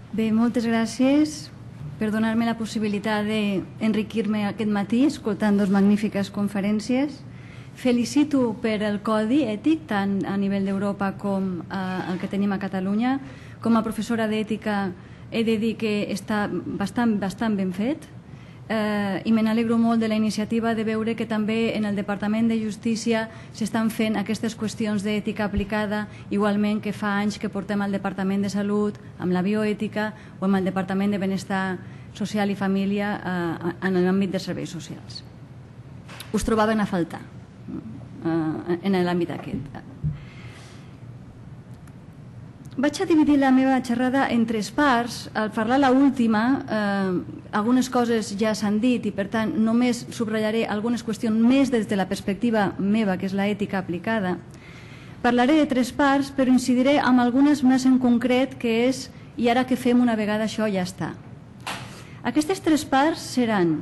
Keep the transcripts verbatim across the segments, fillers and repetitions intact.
Bé, moltes gràcies per donar-me la possibilitat d'enriquir-me aquest matí escoltant dues magnífiques conferències. Felicito per el codi ètic, tant a nivell d'Europa com el que tenim a Catalunya. Com a professora d'ètica he de dir que està bastant, bastant ben fet eh, i me n'alegro molt de la iniciativa de veure que també en el Departament de Justícia s'estan fent aquestes qüestions d'ètica aplicada, igualment que fa anys que portem al Departament de Salut, amb la bioètica o amb el Departament de Benestar Social i Família eh, en l'àmbit de serveis socials. Us trobaven a faltar eh, en l'àmbit aquest. Vaig a dividir la meva xerrada en tres parts. Al parlar l'última, eh, algunes coses ja s'han dit i per tant només subratllaré algunes qüestions més des de la perspectiva meva, que és l'ètica aplicada. Parlaré de tres parts, però incidiré en algunes més en concret, que és i ara que fem una vegada això ja està. Aquestes tres parts seran,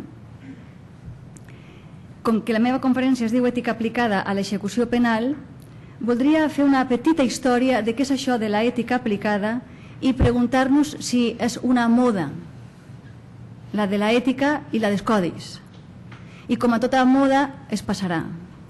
com que la meva conferència es diu ètica aplicada a l'execució penal, voldria fer una petita història de què és això de l'ètica aplicada i preguntar-nos si és una moda, la de l'ètica i la dels codis. I com a tota moda es passarà.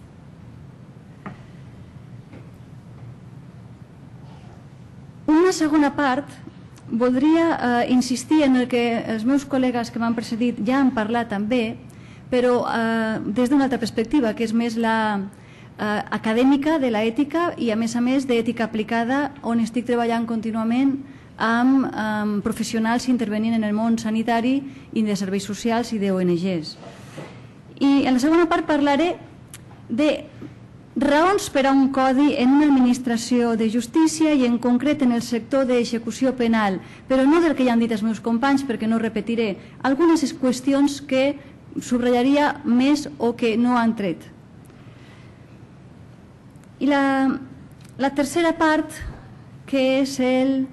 Una segona part, voldria eh, insistir en el que els meus col·legues que m'han precedit ja han parlat també, però eh, des d'una altra perspectiva, que és més la Eh, acadèmica de l'ètica i a més a més d'ètica aplicada, on estic treballant contínuament amb, amb professionals intervenint en el món sanitari i de serveis socials i d'O N Ges. I en la segona part parlaré de raons per a un codi en una administració de justícia i en concret en el sector d'execució penal, però no del que ja han dit els meus companys, perquè no repetiré algunes qüestions que subratllaria més o que no han tret. I la, la tercera part, que és el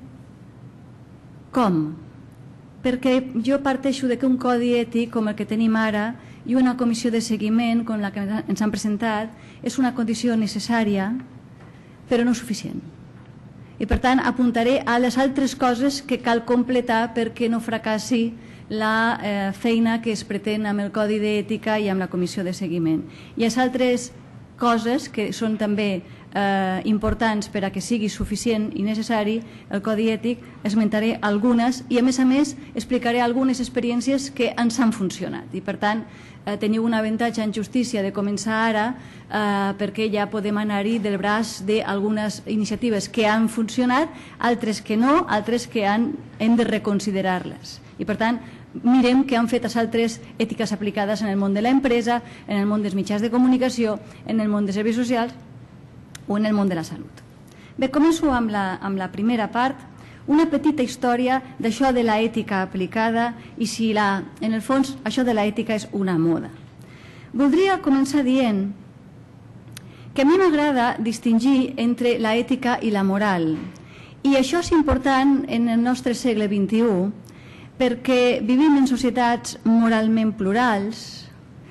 com, perquè jo parteixo de que un codi ètic com el que tenim ara i una comissió de seguiment com la que ens han presentat és una condició necessària però no suficient. I per tant apuntaré a les altres coses que cal completar perquè no fracassi la eh, feina que es pretén amb el codi d'ètica i amb la comissió de seguiment. I les altres coses que són també eh, importants per a que sigui suficient i necessari el codi ètic, esmentaré algunes i a més a més explicaré algunes experiències que ens han funcionat i per tant eh, teniu un avantatge en justícia de començar ara eh, perquè ja podem anar-hi del braç d'algunes iniciatives que han funcionat, altres que no, altres que han, hem de reconsiderar-les i per tant mirem què han fet les altres ètiques aplicades en el món de l'empresa, en el món dels mitjans de comunicació, en el món de serveis socials o en el món de la salut. Bé, començo amb la, amb la primera part, una petita història d'això de l'ètica aplicada i si la, en el fons això de l'ètica és una moda. Voldria començar dient que a mi m'agrada distingir entre l'ètica i la moral i això és important en el nostre segle vint-i-u perquè vivim en societats moralment plurals,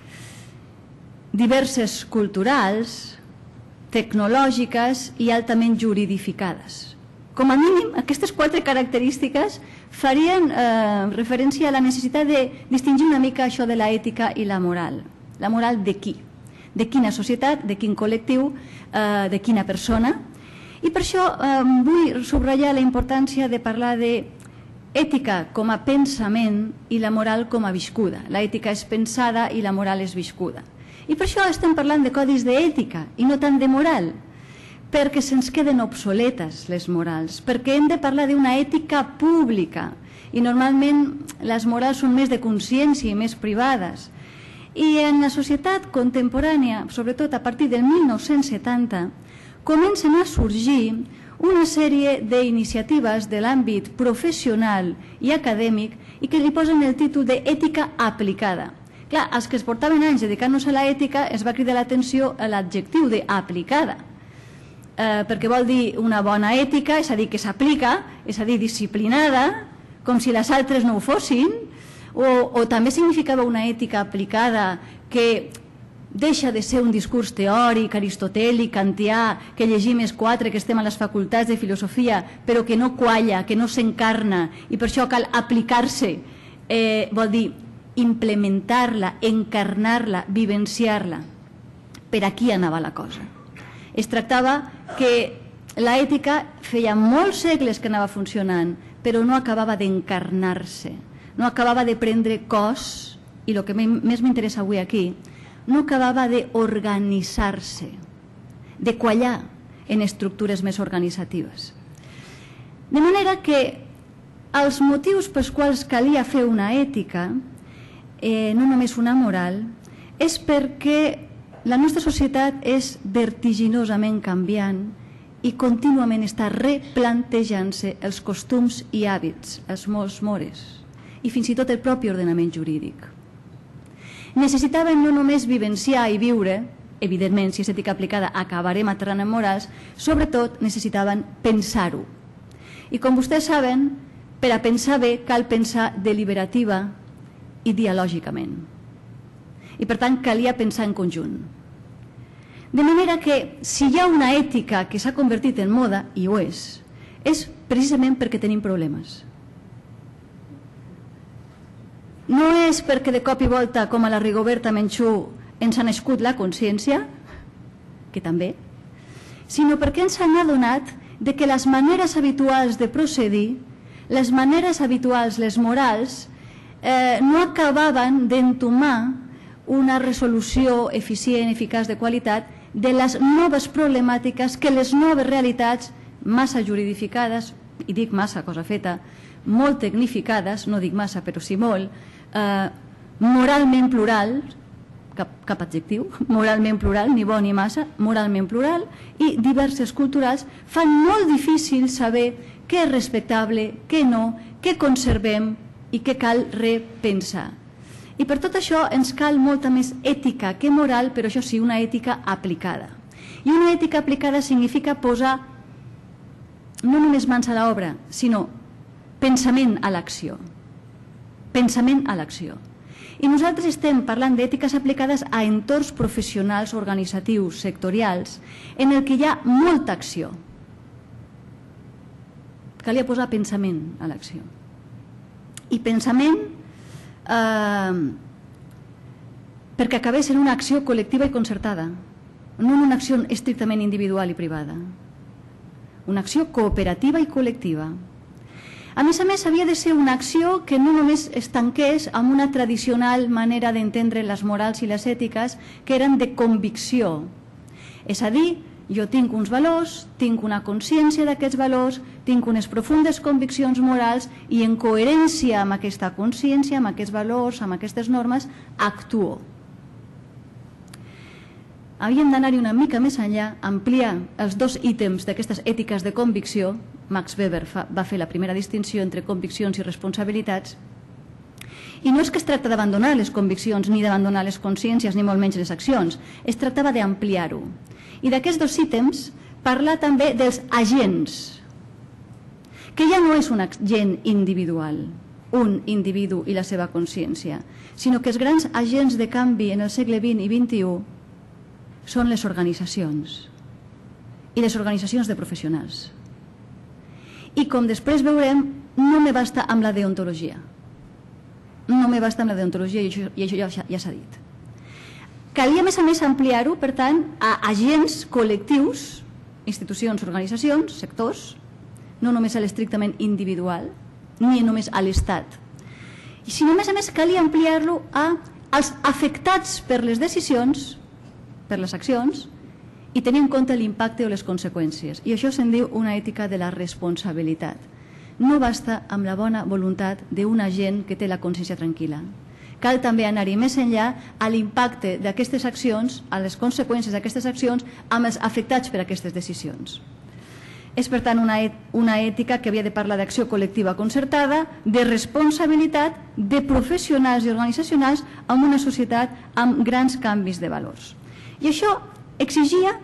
diverses culturals, tecnològiques i altament juridificades. Com a mínim, aquestes quatre característiques farien eh, referència a la necessitat de distingir una mica això de l'ètica i la moral. La moral de qui? De quina societat, de quin col·lectiu, eh, de quina persona. I per això eh, vull subratllar la importància de parlar de ètica com a pensament i la moral com a viscuda. L'ètica és pensada i la moral és viscuda. I per això estem parlant de codis d'ètica i no tant de moral, perquè se'ns queden obsoletes les morals, perquè hem de parlar d'una ètica pública i normalment les morals són més de consciència i més privades. I en la societat contemporània, sobretot a partir del mil nou-cents setanta, comencen a sorgir una sèrie d'iniciatives de l'àmbit professional i acadèmic i que li posen el títol d'ètica aplicada. Clar, els que es portaven anys dedicant-nos a l'ètica es va cridar l'atenció a l'adjectiu d'aplicada, eh, perquè vol dir una bona ètica, és a dir, que s'aplica, és a dir, disciplinada, com si les altres no ho fossin, o, o també significava una ètica aplicada que deixa de ser un discurs teòric, aristotèlic, kantià, que llegim els quatre que estem a les facultats de filosofia, però que no qualla, que no s'encarna, i per això cal aplicar-se, eh, vol dir implementar-la, encarnar-la, vivenciar-la. Per aquí anava la cosa. Es tractava que l'ètica feia molts segles que anava funcionant, però no acabava d'encarnar-se, no acabava de prendre cos, i el que més m'interessa avui aquí, no acabava d'organitzar-se, de quallar en estructures més organitzatives. De manera que els motius pels quals calia fer una ètica, eh, no només una moral, és perquè la nostra societat és vertiginosament canviant i contínuament està replantejant-se els costums i hàbits, els mos mores, i fins i tot el propi ordenament jurídic. Necessitaven no només vivenciar i viure, evidentment, si és ètica aplicada acabarem aterrant en morals, sobretot necessitaven pensar-ho. I com vostès saben, per a pensar bé cal pensar deliberativa i dialògicament. I per tant calia pensar en conjunt. De manera que si hi ha una ètica que s'ha convertit en moda, i ho és, és precisament perquè tenim problemes. No és perquè de cop i volta, com a la Rigoberta Menchú, ens ha nascut la consciència, que també, sinó perquè ens han adonat de que les maneres habituals de procedir, les maneres habituals, les morals, eh, no acabaven d'entomar una resolució eficient, eficaç, de qualitat, de les noves problemàtiques que les noves realitats massa juridificades, i dic massa, cosa feta, molt tecnificades, no dic massa però sí molt, eh, moralment plural, cap, cap adjectiu, moralment plural, ni bo ni massa, moralment plural, i diverses culturals fan molt difícil saber què és respectable, què no, què conservem i què cal repensar. I per tot això ens cal molta més ètica que moral, però això sí, una ètica aplicada. I una ètica aplicada significa posar no només mans a l'obra, sinó pensament a l'acció. Pensament a l'acció. I nosaltres estem parlant d'ètiques aplicades a entorns professionals, organitzatius, sectorials, en el que hi ha molta acció. Calia posar pensament a l'acció. I pensament eh, perquè acabés en una acció col·lectiva i concertada, no en una acció estrictament individual i privada. Una acció cooperativa i col·lectiva. A més a més, havia de ser una acció que no només es tanqués amb una tradicional manera d'entendre les morals i les ètiques, que eren de convicció. És a dir, jo tinc uns valors, tinc una consciència d'aquests valors, tinc unes profundes conviccions morals i en coherència amb aquesta consciència, amb aquests valors, amb aquestes normes, actuo. Havíem d'anar-hi una mica més enllà, ampliar els dos ítems d'aquestes ètiques de convicció. Max Weber fa, va fer la primera distinció entre conviccions i responsabilitats. I no és que es tracta d'abandonar les conviccions ni d'abandonar les consciències ni molt menys les accions, es tractava d'ampliar-ho. I d'aquests dos ítems parla també dels agents, que ja no és un agent individual, un individu i la seva consciència, sinó que els grans agents de canvi en el segle vint i vint-i-u són les organitzacions i les organitzacions de professionals. I com després veurem, no me basta amb la deontologia. No me basta amb la deontologia i això, i això ja, ja s'ha dit. Calia, a més a més, ampliar-ho, per tant, a agents col·lectius, institucions, organitzacions, sectors, no només a l'estrictament individual, ni només a l'Estat. I sinó, a més a més, calia ampliar-lo als afectats per les decisions, per les accions, i tenir en compte l'impacte o les conseqüències. I això se'n diu una ètica de la responsabilitat. No basta amb la bona voluntat d'un agent que té la consciència tranquil·la. Cal també anar-hi més enllà a l'impacte d'aquestes accions, a les conseqüències d'aquestes accions, amb els afectats per aquestes decisions. És, per tant, una, una ètica que havia de parlar d'acció col·lectiva concertada, de responsabilitat, de professionals i organitzacionals en una societat amb grans canvis de valors. I això exigia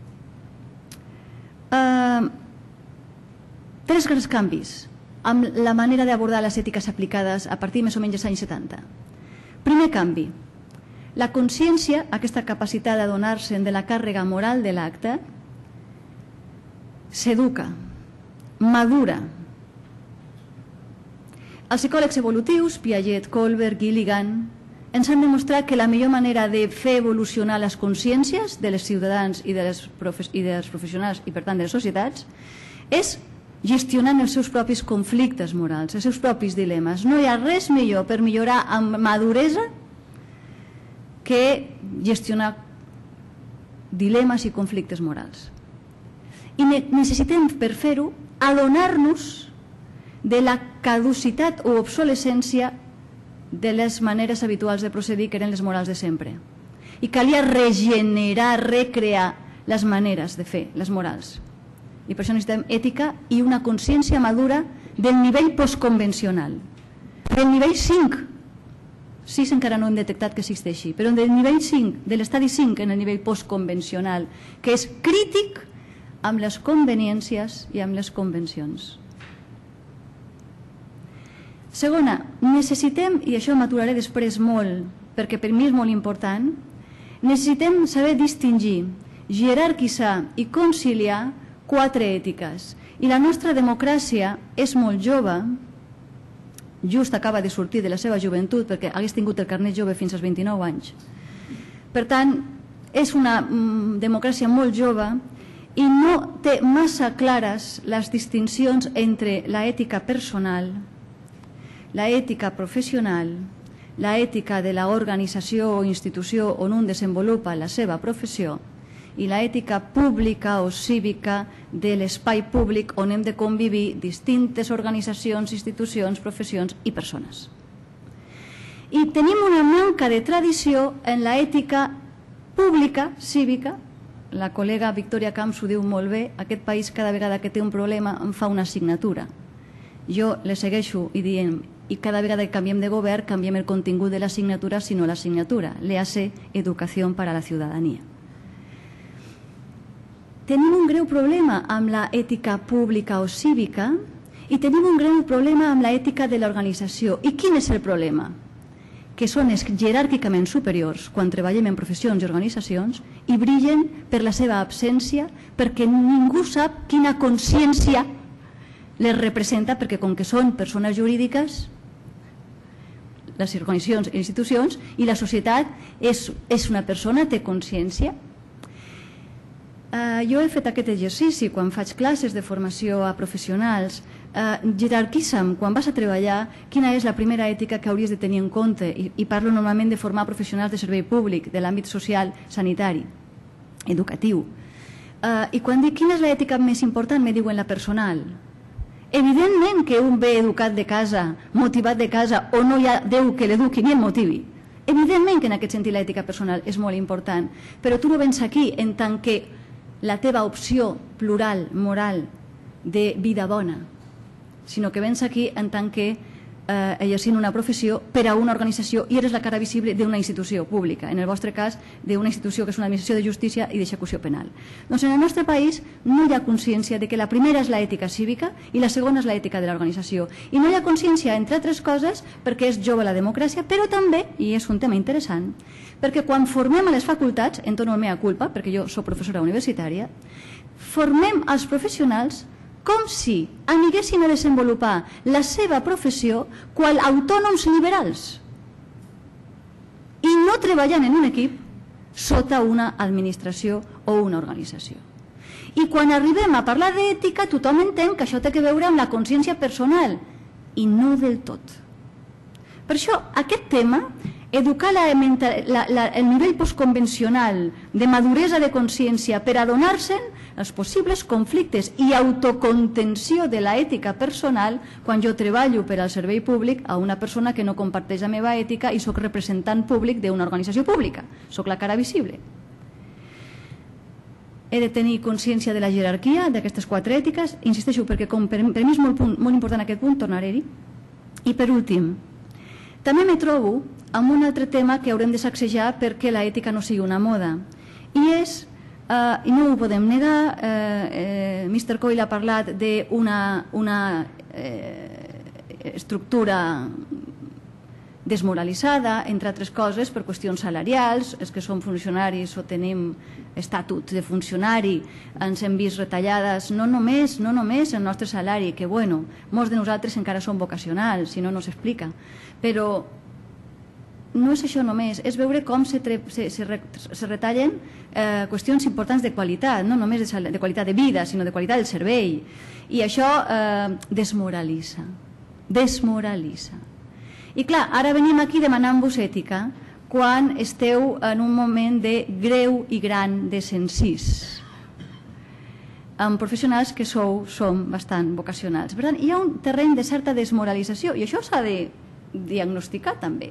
eh, tres grans canvis amb la manera d'abordar les ètiques aplicades a partir més o menys dels anys setanta. Primer canvi, La consciència, aquesta capacitat d'adonar-se'n de la càrrega moral de l'acte, s'educa, madura. Els psicòlegs evolutius, Piaget, Kohlberg, Gilligan, ens han demostrat que la millor manera de fer evolucionar les consciències dels ciutadans i dels professionals i, per tant, de les societats, és gestionant els seus propis conflictes morals, els seus propis dilemes. No hi ha res millor per millorar amb maduresa que gestionar dilemes i conflictes morals. I necessitem, per fer-ho, adonar-nos de la caducitat o obsolescència de les maneres habituals de procedir, que eren les morals de sempre. I calia regenerar, recrear les maneres de fer, les morals. I per això necessitem ètica i una consciència madura del nivell postconvencional. Del nivell cinc, sis encara no hem detectat que existeixi, però del nivell cinc, de l'estadi cinc en el nivell postconvencional, que és crític amb les conveniències i amb les convencions. Segona, necessitem, i això m'aturaré després molt, perquè per mi és molt important, necessitem saber distingir, jerarquitzar i conciliar quatre ètiques. I la nostra democràcia és molt jove, just acaba de sortir de la seva joventut, perquè hagués tingut el carnet jove fins als vint-i-nou anys. Per tant, és una mm, democràcia molt jove i no té massa clares les distincions entre la ètica personal, la ètica professional, la ètica de l'organització o institució on un desenvolupa la seva professió i la ètica pública o cívica de l'espai públic on hem de convivir distintes organitzacions, institucions, professions i persones. I tenim una manca de tradició en la ètica pública, cívica. La col·lega Victoria Camps ho diu molt bé, aquest país cada vegada que té un problema em fa una assignatura. Jo le segueixo i dient, i cada vegada que canviem de govern canviem el contingut de l'assignatura, sinó l'assignatura, le hace educación para la ciudadanía. Tenim un greu problema amb la ètica pública o cívica i tenim un greu problema amb la ètica de l'organització. I quin és el problema? Que són jeràrquicament superiors quan treballem en professions i organitzacions i brillen per la seva absència perquè ningú sap quina consciència les representa, perquè com que són persones jurídiques, les organitzacions i institucions, i la societat és, és una persona, té consciència. Uh, jo he fet aquest exercici quan faig classes de formació a professionals. Uh, jerarquitza'm, quan vas a treballar, quina és la primera ètica que hauries de tenir en compte, i, i parlo normalment de formar professionals de servei públic, de l'àmbit social, sanitari, educatiu. Uh, I quan dic quina és l'ètica més important, me diuen la personal. Evidentment que un ve educat de casa, motivat de casa, o no hi ha Déu que l'eduqui ni el motivi. Evidentment que en aquest sentit l'ètica personal és molt important, però tu no vens aquí en tant que la teva opció plural, moral, de vida bona, sinó que vens aquí en tant que eh, exercint una professió per a una organització i eres la cara visible d'una institució pública, en el vostre cas d'una institució que és una administració de justícia i d'execució penal. Doncs en el nostre país no hi ha consciència de que la primera és l'ètica cívica i la segona és l'ètica de l'organització. I no hi ha consciència, entre altres coses, perquè és jove la democràcia, però també, i és un tema interessant, perquè quan formem a les facultats, en tono mea culpa, perquè jo soc professora universitària, formem els professionals com si aniguessin a desenvolupar la seva professió qual autònoms liberals i no treballant en un equip sota una administració o una organització. I quan arribem a parlar d'ètica, tothom entén que això té que veure amb la consciència personal i no del tot. Per això, aquest tema, educar la, la, la, el nivell postconvencional de maduresa de consciència per adonar-se'n els possibles conflictes i autocontenció de l'ètica personal quan jo treballo per al servei públic a una persona que no comparteix la meva ètica i soc representant públic d'una organització pública, soc la cara visible. He de tenir consciència de la jerarquia d'aquestes quatre ètiques, insisteixo perquè com per, per mi és molt, punt, molt important aquest punt, tornaré-hi. I per últim, també me trobo amb un altre tema que haurem de sacsejar perquè l'ètica no sigui una moda, i és, eh, i no ho podem negar, eh, eh, mister Coyle ha parlat d'una una, eh, estructura desmoralitzada, entre altres coses, per qüestions salarials. Els que som funcionaris o tenim estatut de funcionari ens hem vist retallades no només, no només el nostre salari, que bueno, molts de nosaltres encara som vocacionals, si no, no s'explica, però no és això només, és veure com se, se, se, se retallen eh, qüestions importants de qualitat, no només de, de qualitat de vida, sinó de qualitat del servei, i això eh, desmoralitza, desmoralitza. I clar, ara venim aquí demanant-vos ètica quan esteu en un moment de greu i gran desencís amb professionals que sou, som bastant vocacionals. Per tant, hi ha un terreny de certa desmoralització i això s'ha de diagnosticar també.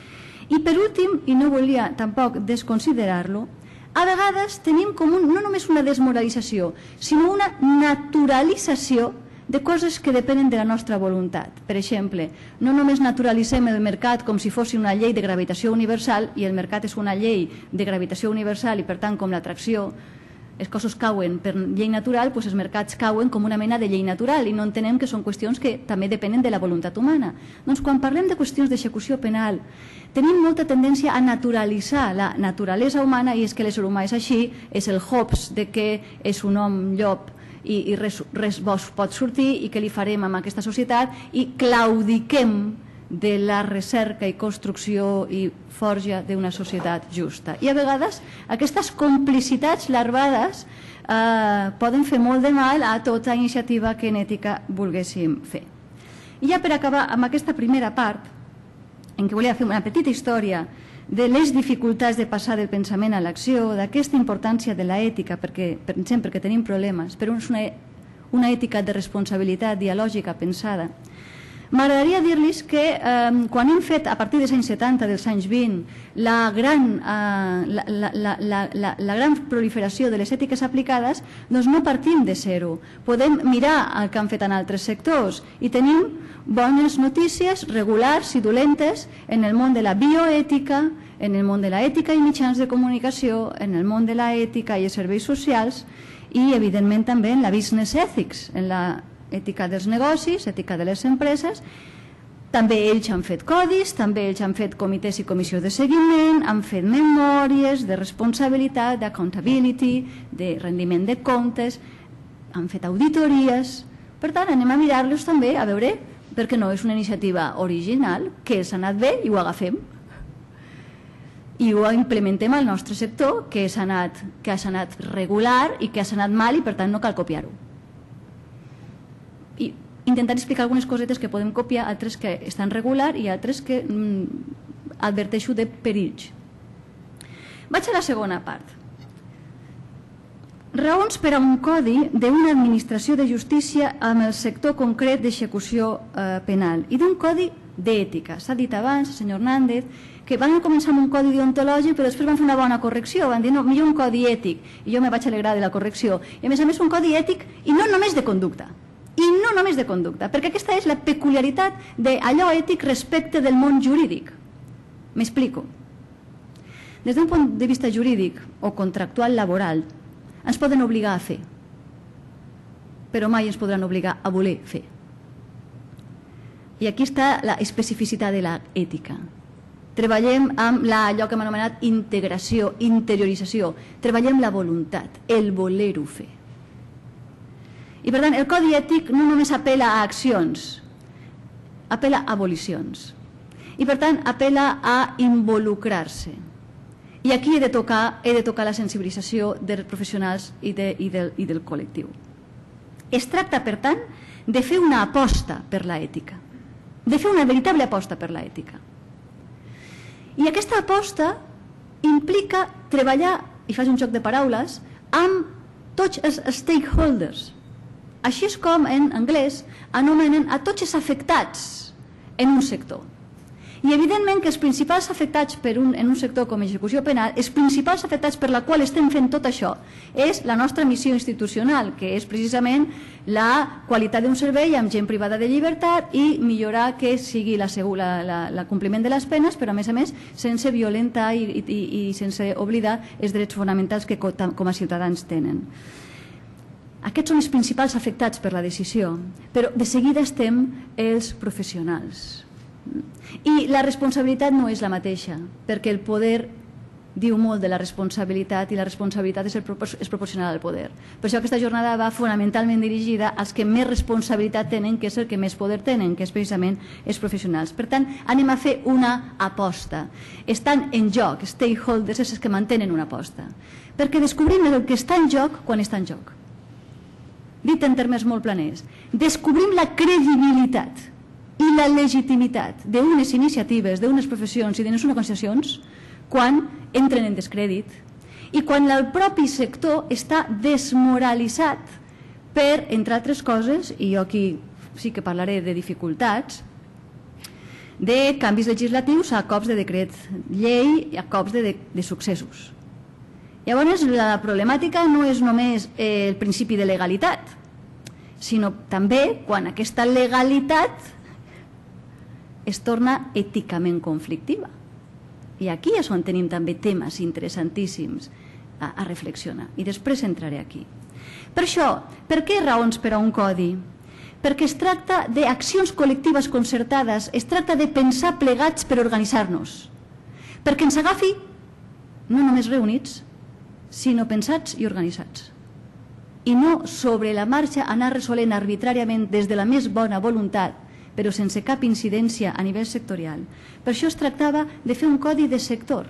I per últim, i no volia tampoc desconsiderar-lo, a vegades tenim com un, no només una desmoralització, sinó una naturalització de coses que depenen de la nostra voluntat. Per exemple, no només naturalitzem el mercat com si fos una llei de gravitació universal, i el mercat és una llei de gravitació universal i per tant com l'atracció, les coses cauen per llei natural, doncs els mercats cauen com una mena de llei natural i no entenem que són qüestions que també depenen de la voluntat humana. Doncs quan parlem de qüestions d'execució penal, tenim molta tendència a naturalitzar la naturalesa humana, i és que l'ésser humà és així, és el Hobbes de que és un home llop i, i res, res bo pot sortir i què li farem amb aquesta societat, i claudiquem de la recerca i construcció i forja d'una societat justa. I a vegades aquestes complicitats larvades eh, poden fer molt de mal a tota iniciativa que en ètica volguéssim fer. I ja per acabar amb aquesta primera part, en què volia fer una petita història de les dificultats de passar del pensament a l'acció, d'aquesta importància de l'ètica, perquè pensem perquè tenim problemes, però és una, una ètica de responsabilitat dialògica pensada. M'agradaria dir-los que eh, quan hem fet, a partir dels anys setanta, dels anys vint, la gran, eh, la, la, la, la, la, la gran proliferació de les ètiques aplicades, doncs no partim de zero. Podem mirar el que han fet en altres sectors i tenim bones notícies, regulars i dolentes, en el món de la bioètica, en el món de l'ètica i mitjans de comunicació, en el món de l'ètica i els serveis socials i, evidentment, també en la business ethics, en la ètica dels negocis, ètica de les empreses. També ells han fet codis, també ells han fet comitès i comissió de seguiment, han fet memòries de responsabilitat, d'accountability, de rendiment de comptes, han fet auditories. Per tant, anem a mirar-los també, a veure, perquè no és una iniciativa original, que s'ha anat bé i ho agafem. I ho implementem al nostre sector, que s'ha anat, que s'ha anat regular i que s'ha anat mal i per tant no cal copiar-ho. I intentar explicar algunes cosetes que podem copiar, altres que estan regular i altres que mm, adverteixo de perills. Vaig a la segona part. Raons per a un codi d'una administració de justícia amb el sector concret d'execució eh, penal i d'un codi d'ètica. S'ha dit abans, el senyor Hernández, que van començar amb un codi deontològic però després van fer una bona correcció, van dir no, millor un codi ètic, i jo me vaig alegrar de la correcció, i a més a més un codi ètic i no només de conducta, i no només de conducta, perquè aquesta és la peculiaritat d'allò ètic respecte del món jurídic. M'explico. Des d'un punt de vista jurídic o contractual laboral ens poden obligar a fer, però mai ens podran obligar a voler fer. I aquí està la especificitat de l'ètica. Treballem amb la, allò que hem anomenat integració, interiorització. Treballem la voluntat, el voler-ho fer. I per tant, el codi ètic no només apela a accions, apela a volicions. I per tant, apela a involucrar-se. I aquí he de tocar, he de tocar la sensibilització dels professionals i, de, i, del, i del col·lectiu. Es tracta, per tant, de fer una aposta per l'ètica, de fer una veritable aposta per l'ètica. I aquesta aposta implica treballar, i faig un joc de paraules, amb tots els stakeholders. Així és com en anglès anomenen a tots els afectats en un sector. I evidentment que els principals afectats per un, en un sector com execució penal, els principals afectats per la qual estem fent tot això és la nostra missió institucional, que és precisament la qualitat d'un servei amb gent privada de llibertat i millorar que sigui la, la, la, la compliment de les penes, però a més a més sense violentar i, i, i sense oblidar els drets fonamentals que com a ciutadans tenen. Aquests són els principals afectats per la decisió, però de seguida estem els professionals. I la responsabilitat no és la mateixa, perquè el poder diu molt de la responsabilitat i la responsabilitat és, el, és proporcional al poder. Per això aquesta jornada va fonamentalment dirigida als que més responsabilitat tenen, que és el que més poder tenen, que és precisament els professionals. Per tant, anem a fer una aposta. Estan en joc, stakeholders, és els que mantenen una aposta. Perquè descobrim el que està en joc quan està en joc. Dit en termes molt planers, descobrim la credibilitat i la legitimitat d'unes iniciatives, d'unes professions i d'unes organitzacions quan entren en descrèdit i quan el propi sector està desmoralitzat per, entre altres coses, i jo aquí sí que parlaré de dificultats, de canvis legislatius a cops de decret llei i a cops de, de, de successos. Llavors, la problemàtica no és només el principi de legalitat, sinó també quan aquesta legalitat es torna èticament conflictiva. I aquí és on tenim també temes interessantíssims a, a reflexionar. I després entraré aquí. Per això, per què raons per a un codi? Perquè es tracta d'accions col·lectives concertades, es tracta de pensar plegats per organitzar-nos. Perquè ens agafi no només reunits, sinó pensats i organitzats. I no sobre la marxa anar resolent arbitràriament des de la més bona voluntat, però sense cap incidència a nivell sectorial. Per això es tractava de fer un codi de sector.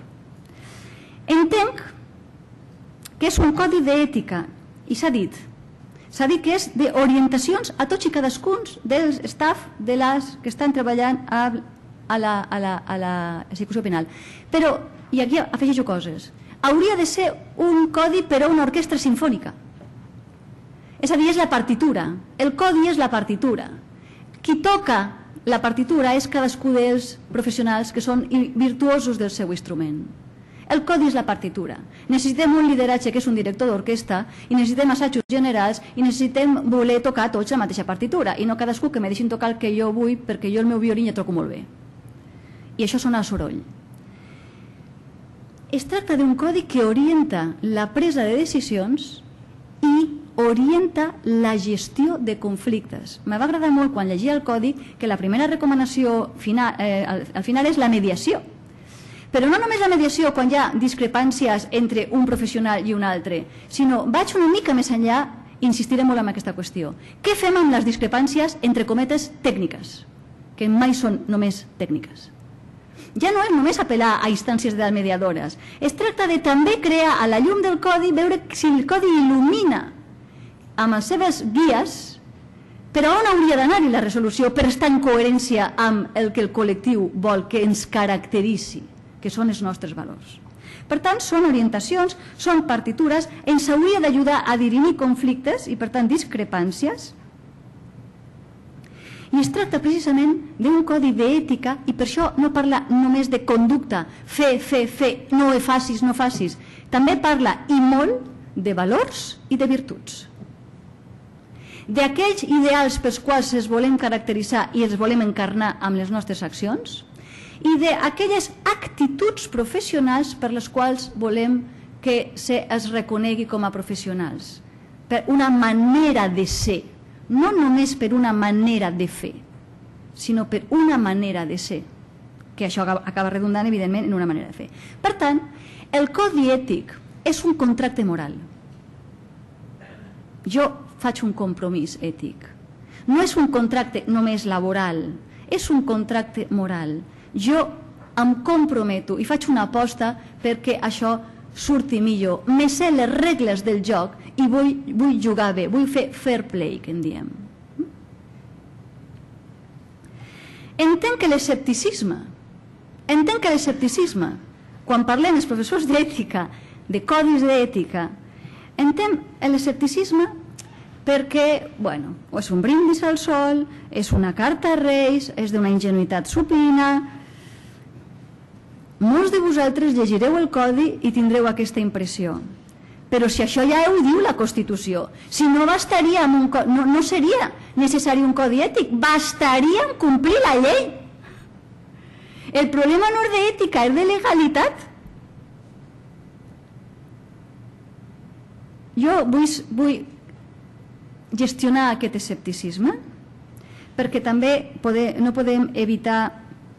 Entenc que és un codi d'ètica, i s'ha dit, s'ha dit que és d'orientacions a tots i cadascun dels staff de les que estan treballant a, a, la, a, la, a la execució penal. Però, i aquí afegeixo coses, hauria de ser un codi per a una orquestra sinfònica. És a dir, és la partitura. El codi és la partitura. Qui toca la partitura és cadascú dels professionals que són virtuosos del seu instrument. El codi és la partitura. Necessitem un lideratge que és un director d'orquestra i necessitem assajos generals i necessitem voler tocar tots la mateixa partitura i no cadascú que me deixin tocar el que jo vull perquè jo el meu violí ja toco molt bé. I això sona a soroll. Es tracta d'un codi que orienta la presa de decisions i orienta la gestió de conflictes. Me va agradar molt quan llegia el codi que la primera recomanació final, eh, al, al final és la mediació. Però no només la mediació quan hi ha discrepàncies entre un professional i un altre, sinó vaig una mica més enllà i insistiré molt en aquesta qüestió. Què fem amb les discrepàncies entre cometes tècniques, que mai són només tècniques? Ja no és només apel·lar a instàncies de mediadores. Es tracta de també crear a la llum del codi, veure si el codi il·lumina amb les seves guies per a on hauria d'anar-hi la resolució per estar en coherència amb el que el col·lectiu vol que ens caracteritzi, que són els nostres valors. Per tant, són orientacions, són partitures, ens hauria d'ajudar a dirimir conflictes i, per tant, discrepàncies. I es tracta precisament d'un codi d'ètica i per això no parla només de conducta, fer, fer, fer, no ho facis, no facis. També parla i molt de valors i de virtuts. D'aquells ideals pels quals es volem caracteritzar i els volem encarnar amb les nostres accions i d'aquelles actituds professionals per les quals volem que es reconegui com a professionals, per una manera de ser, no només per una manera de fer, sinó per una manera de ser, que això acaba redundant, evidentment, en una manera de fer. Per tant, el codi ètic és un contracte moral. Jo faig un compromís ètic. No és un contracte només laboral, és un contracte moral. Jo em comprometo i faig una aposta perquè això surti millor. Me sé les regles del joc i vull, vull jugar bé, vull fer fair play, que en diem. Entenc que l'escepticisme, entenc que l'escepticisme, quan parlem els professors d'ètica, de codis d'ètica, entenc l'escepticisme perquè, bueno, és un brindis al sol, és una carta a Reis, és d'una ingenuïtat supina. Molts de vosaltres llegireu el codi i tindreu aquesta impressió. Però si això ja ho diu la Constitució, si no bastaria, amb un, no, no seria necessari un codi ètic, bastaria amb complir la llei. El problema no és d'ètica, és de legalitat. Jo vull, vull gestionar aquest escepticisme perquè també poder, no podem evitar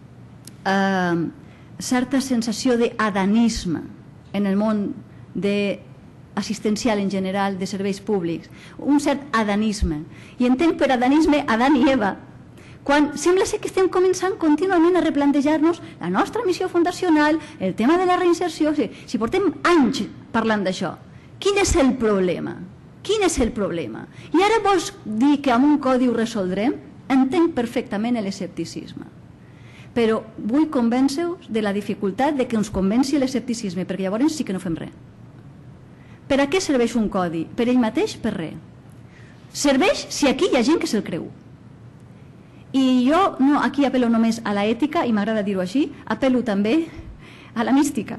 eh, certa sensació d'adanisme en el món assistencial en general, de serveis públics, un cert adanisme. I entenc per adanisme Adán i Eva, quan sembla ser que estem començant contínuament a replantejar-nos la nostra missió fundacional, el tema de la reinserció. Si portem anys parlant d'això, quin és el problema? Quin és el problema? I ara vols dir que amb un codi ho resoldrem? Entenc perfectament l'escepticisme. Però vull convèncer-vos de la dificultat de que ens convenci l'escepticisme, perquè llavors sí que no fem res. Per a què serveix un codi? Per ell mateix, per res. Serveix si aquí hi ha gent que se'l creu. I jo no, aquí apel·lo només a la ètica, i m'agrada dir-ho així, apel·lo també a la mística.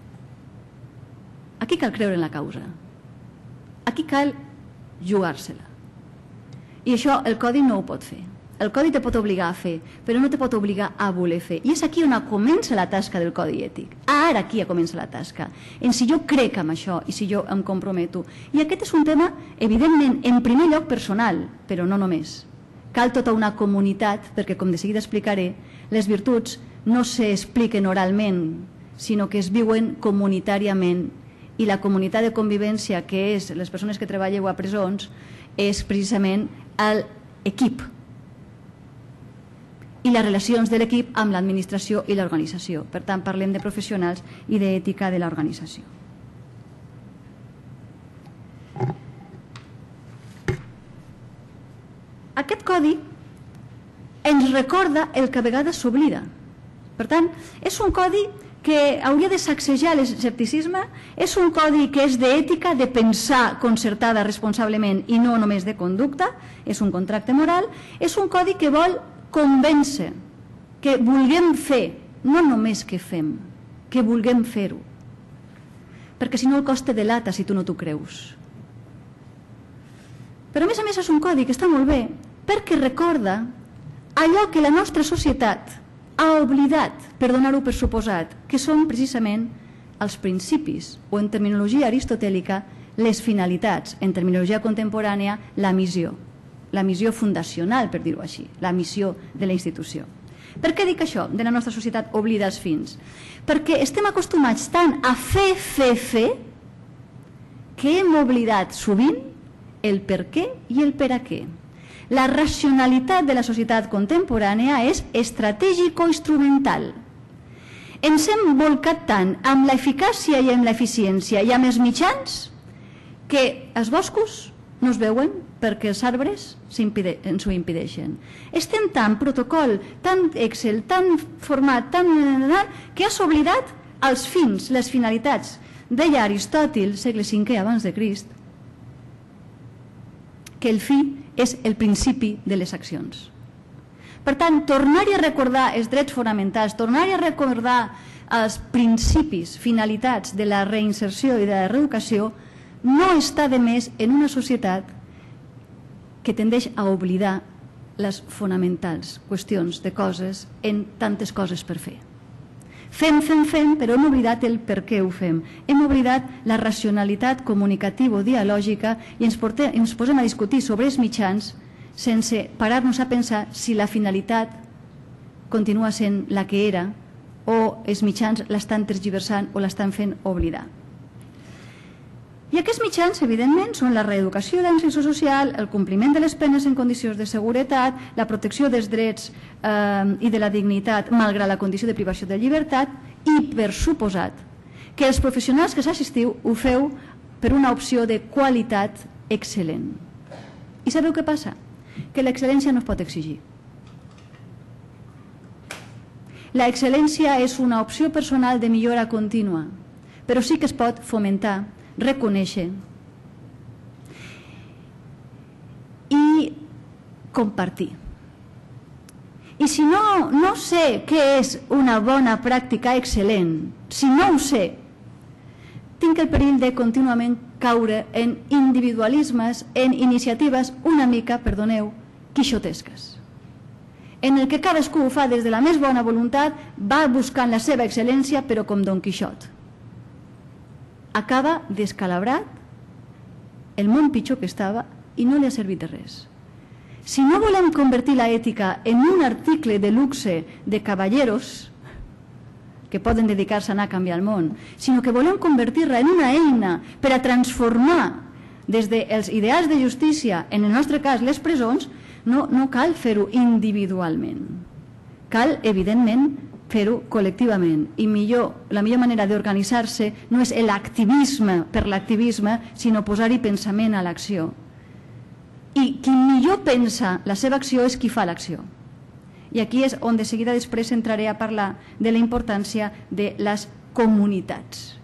Aquí cal creure en la causa. Aquí cal jugar-se-la. I això el codi no ho pot fer. El codi te pot obligar a fer, però no te pot obligar a voler fer. I és aquí on comença la tasca del codi ètic. Ara aquí comença la tasca. En si jo crec en això i si jo em comprometo. I aquest és un tema, evidentment, en primer lloc personal, però no només. Cal tota una comunitat, perquè com de seguida explicaré, les virtuts no s'expliquen oralment, sinó que es viuen comunitàriament. I la comunitat de convivència, que és les persones que treballeu a presons, és precisament l'equip. I les relacions de l'equip amb l'administració i l'organització. Per tant, parlem de professionals i d'ètica de l'organització. Aquest codi ens recorda el que a vegades s'oblida. Per tant, és un codi que hauria de sacsejar l'escepticisme, és un codi que és d'ètica, de pensar concertada responsablement i no només de conducta, és un contracte moral, és un codi que vol convèncer, que vulguem fer, no només que fem, que vulguem fer-ho. Perquè si no el cost te delata si tu no t'ho creus. Però a més a més és un codi que està molt bé perquè recorda allò que la nostra societat ha oblidat, per donar-ho per suposat, que són precisament els principis, o en terminologia aristotèlica, les finalitats, en terminologia contemporània, la missió. La missió fundacional, per dir-ho així, la missió de la institució. Per què dic això? De la nostra societat oblida els fins. Perquè estem acostumats tant a fer, fer, fer, que hem oblidat sovint el per què i el per a què. La racionalitat de la societat contemporània és estratègico-instrumental. Ens hem volcat tant amb l'eficàcia i amb l'eficiència i amb els mitjans que els boscos no es veuen perquè els arbres ens ho impedeixen. Estem tan protocol, tan Excel, tan format, tan... que has oblidat els fins, les finalitats. Deia Aristòtil, segle cinquè abans de Crist, que el fi és el principi de les accions. Per tant, tornar-hi a recordar els drets fonamentals, tornar-hi a recordar els principis, finalitats de la reinserció i de la reeducació no està de més en una societat que tendeix a oblidar les fonamentals qüestions de coses en tantes coses per fer. Fem, fem, fem, però hem oblidat el per què ho fem. Hem oblidat la racionalitat comunicativa-dialògica i ens, portem, ens posem a discutir sobre els mitjans sense parar-nos a pensar si la finalitat continua sent la que era o els mitjans l'estan tergiversant o l'estan fent oblidar. I aquests mitjans, evidentment, són la reeducació de l'inserció social, el compliment de les penes en condicions de seguretat, la protecció dels drets eh, i de la dignitat malgrat la condició de privació de llibertat i, per suposat, que els professionals que s'assistiu ho feu per una opció de qualitat excel·lent. I sabeu què passa? Que l'excel·lència no es pot exigir. La excel·lència és una opció personal de millora contínua, però sí que es pot fomentar, reconèixer i compartir. I si no, no sé què és una bona pràctica excel·lent, si no ho sé, tinc el perill de contínuament caure en individualismes, en iniciatives una mica, perdoneu, quixotesques, en el que cadascú ho fa des de la més bona voluntat, va buscant la seva excel·lència, però com Don Quixot. Acaba descalabrat, el món pitjor que estava i no li ha servit de res. Si no volem convertir la ètica en un article de luxe de cavalleros, que poden dedicar-se a anar a canviar el món, sinó que volem convertir-la en una eina per a transformar des dels ideals de justícia, en el nostre cas les presons, no, no cal fer-ho individualment. Cal, evidentment, fer-ho col·lectivament. I millor, la millor manera d'organitzar-se no és l'activisme per l'activisme, sinó posar-hi pensament a l'acció. I qui millor pensa la seva acció és qui fa l'acció. I aquí és on de seguida després entraré a parlar de la importància de les comunitats.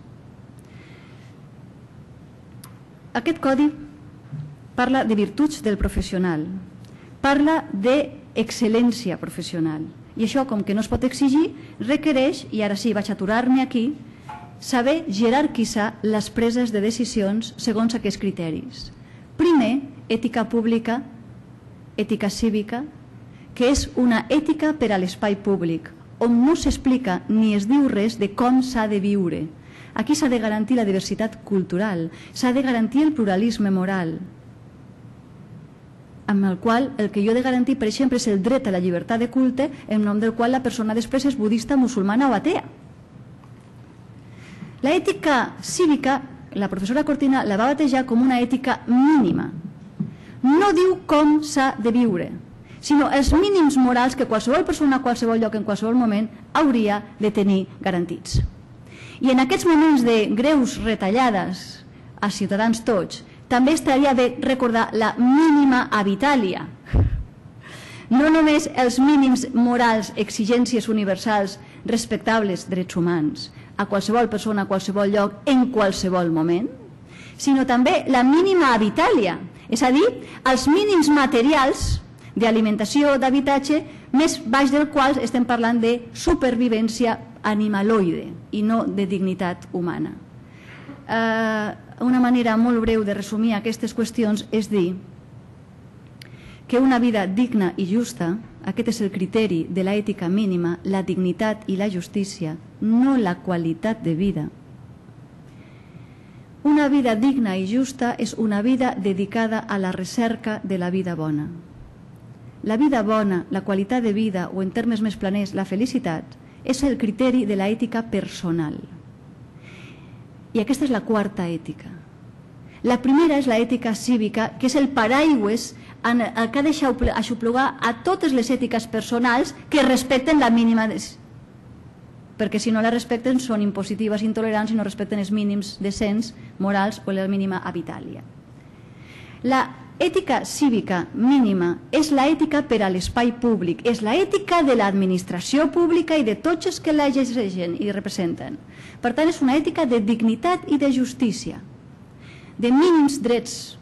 Aquest codi parla de virtuts del professional, parla d'excel·lència professional. I això, com que no es pot exigir, requereix, i ara sí vaig aturar-me aquí, saber jerarquitzar les preses de decisions segons aquests criteris. Primer, ètica pública, ètica cívica, que és una ètica per a l'espai públic, on no s'explica ni es diu res de com s'ha de viure. Aquí s'ha de garantir la diversitat cultural, s'ha de garantir el pluralisme moral, amb el qual el que jo he de garantir, per exemple, és el dret a la llibertat de culte, en nom del qual la persona després és budista, musulmana o atea. La ètica cívica, la professora Cortina la va batejar com una ètica mínima. No diu com s'ha de viure, sinó els mínims morals que qualsevol persona a qualsevol lloc en qualsevol moment hauria de tenir garantits. I en aquests moments de greus retallades a ciutadans tots, també estaria bé recordar la mínima habitàlia. No només els mínims morals, exigències universals, respectables drets humans, a qualsevol persona, a qualsevol lloc, en qualsevol moment, sinó també la mínima habitàlia, és a dir, els mínims materials d'alimentació, d'habitatge, més baix del qual estem parlant de supervivència animaloide i no de dignitat humana. Una manera molt breu de resumir aquestes qüestions és dir que una vida digna i justa, aquest és el criteri de l'ètica mínima, la dignitat i la justícia, no la qualitat de vida. Una vida digna i justa és una vida dedicada a la recerca de la vida bona. La vida bona, la qualitat de vida, o en termes més planers, la felicitat, és el criteri de l'ètica personal. I aquesta és la quarta ètica. La primera és l'ètica cívica, que és el paraigües en el que ha d'aixoplugar a totes les ètiques personals que respecten la mínima... Perquè si no la respecten són impositives, intolerants i no respecten els mínims decents, morals o la mínima habitàlia. La ètica cívica mínima és l'ètica per a l'espai públic, és l'ètica de l'administració pública i de tots els que la llegeixen i representen. Per tant, és una ètica de dignitat i de justícia, de mínims drets,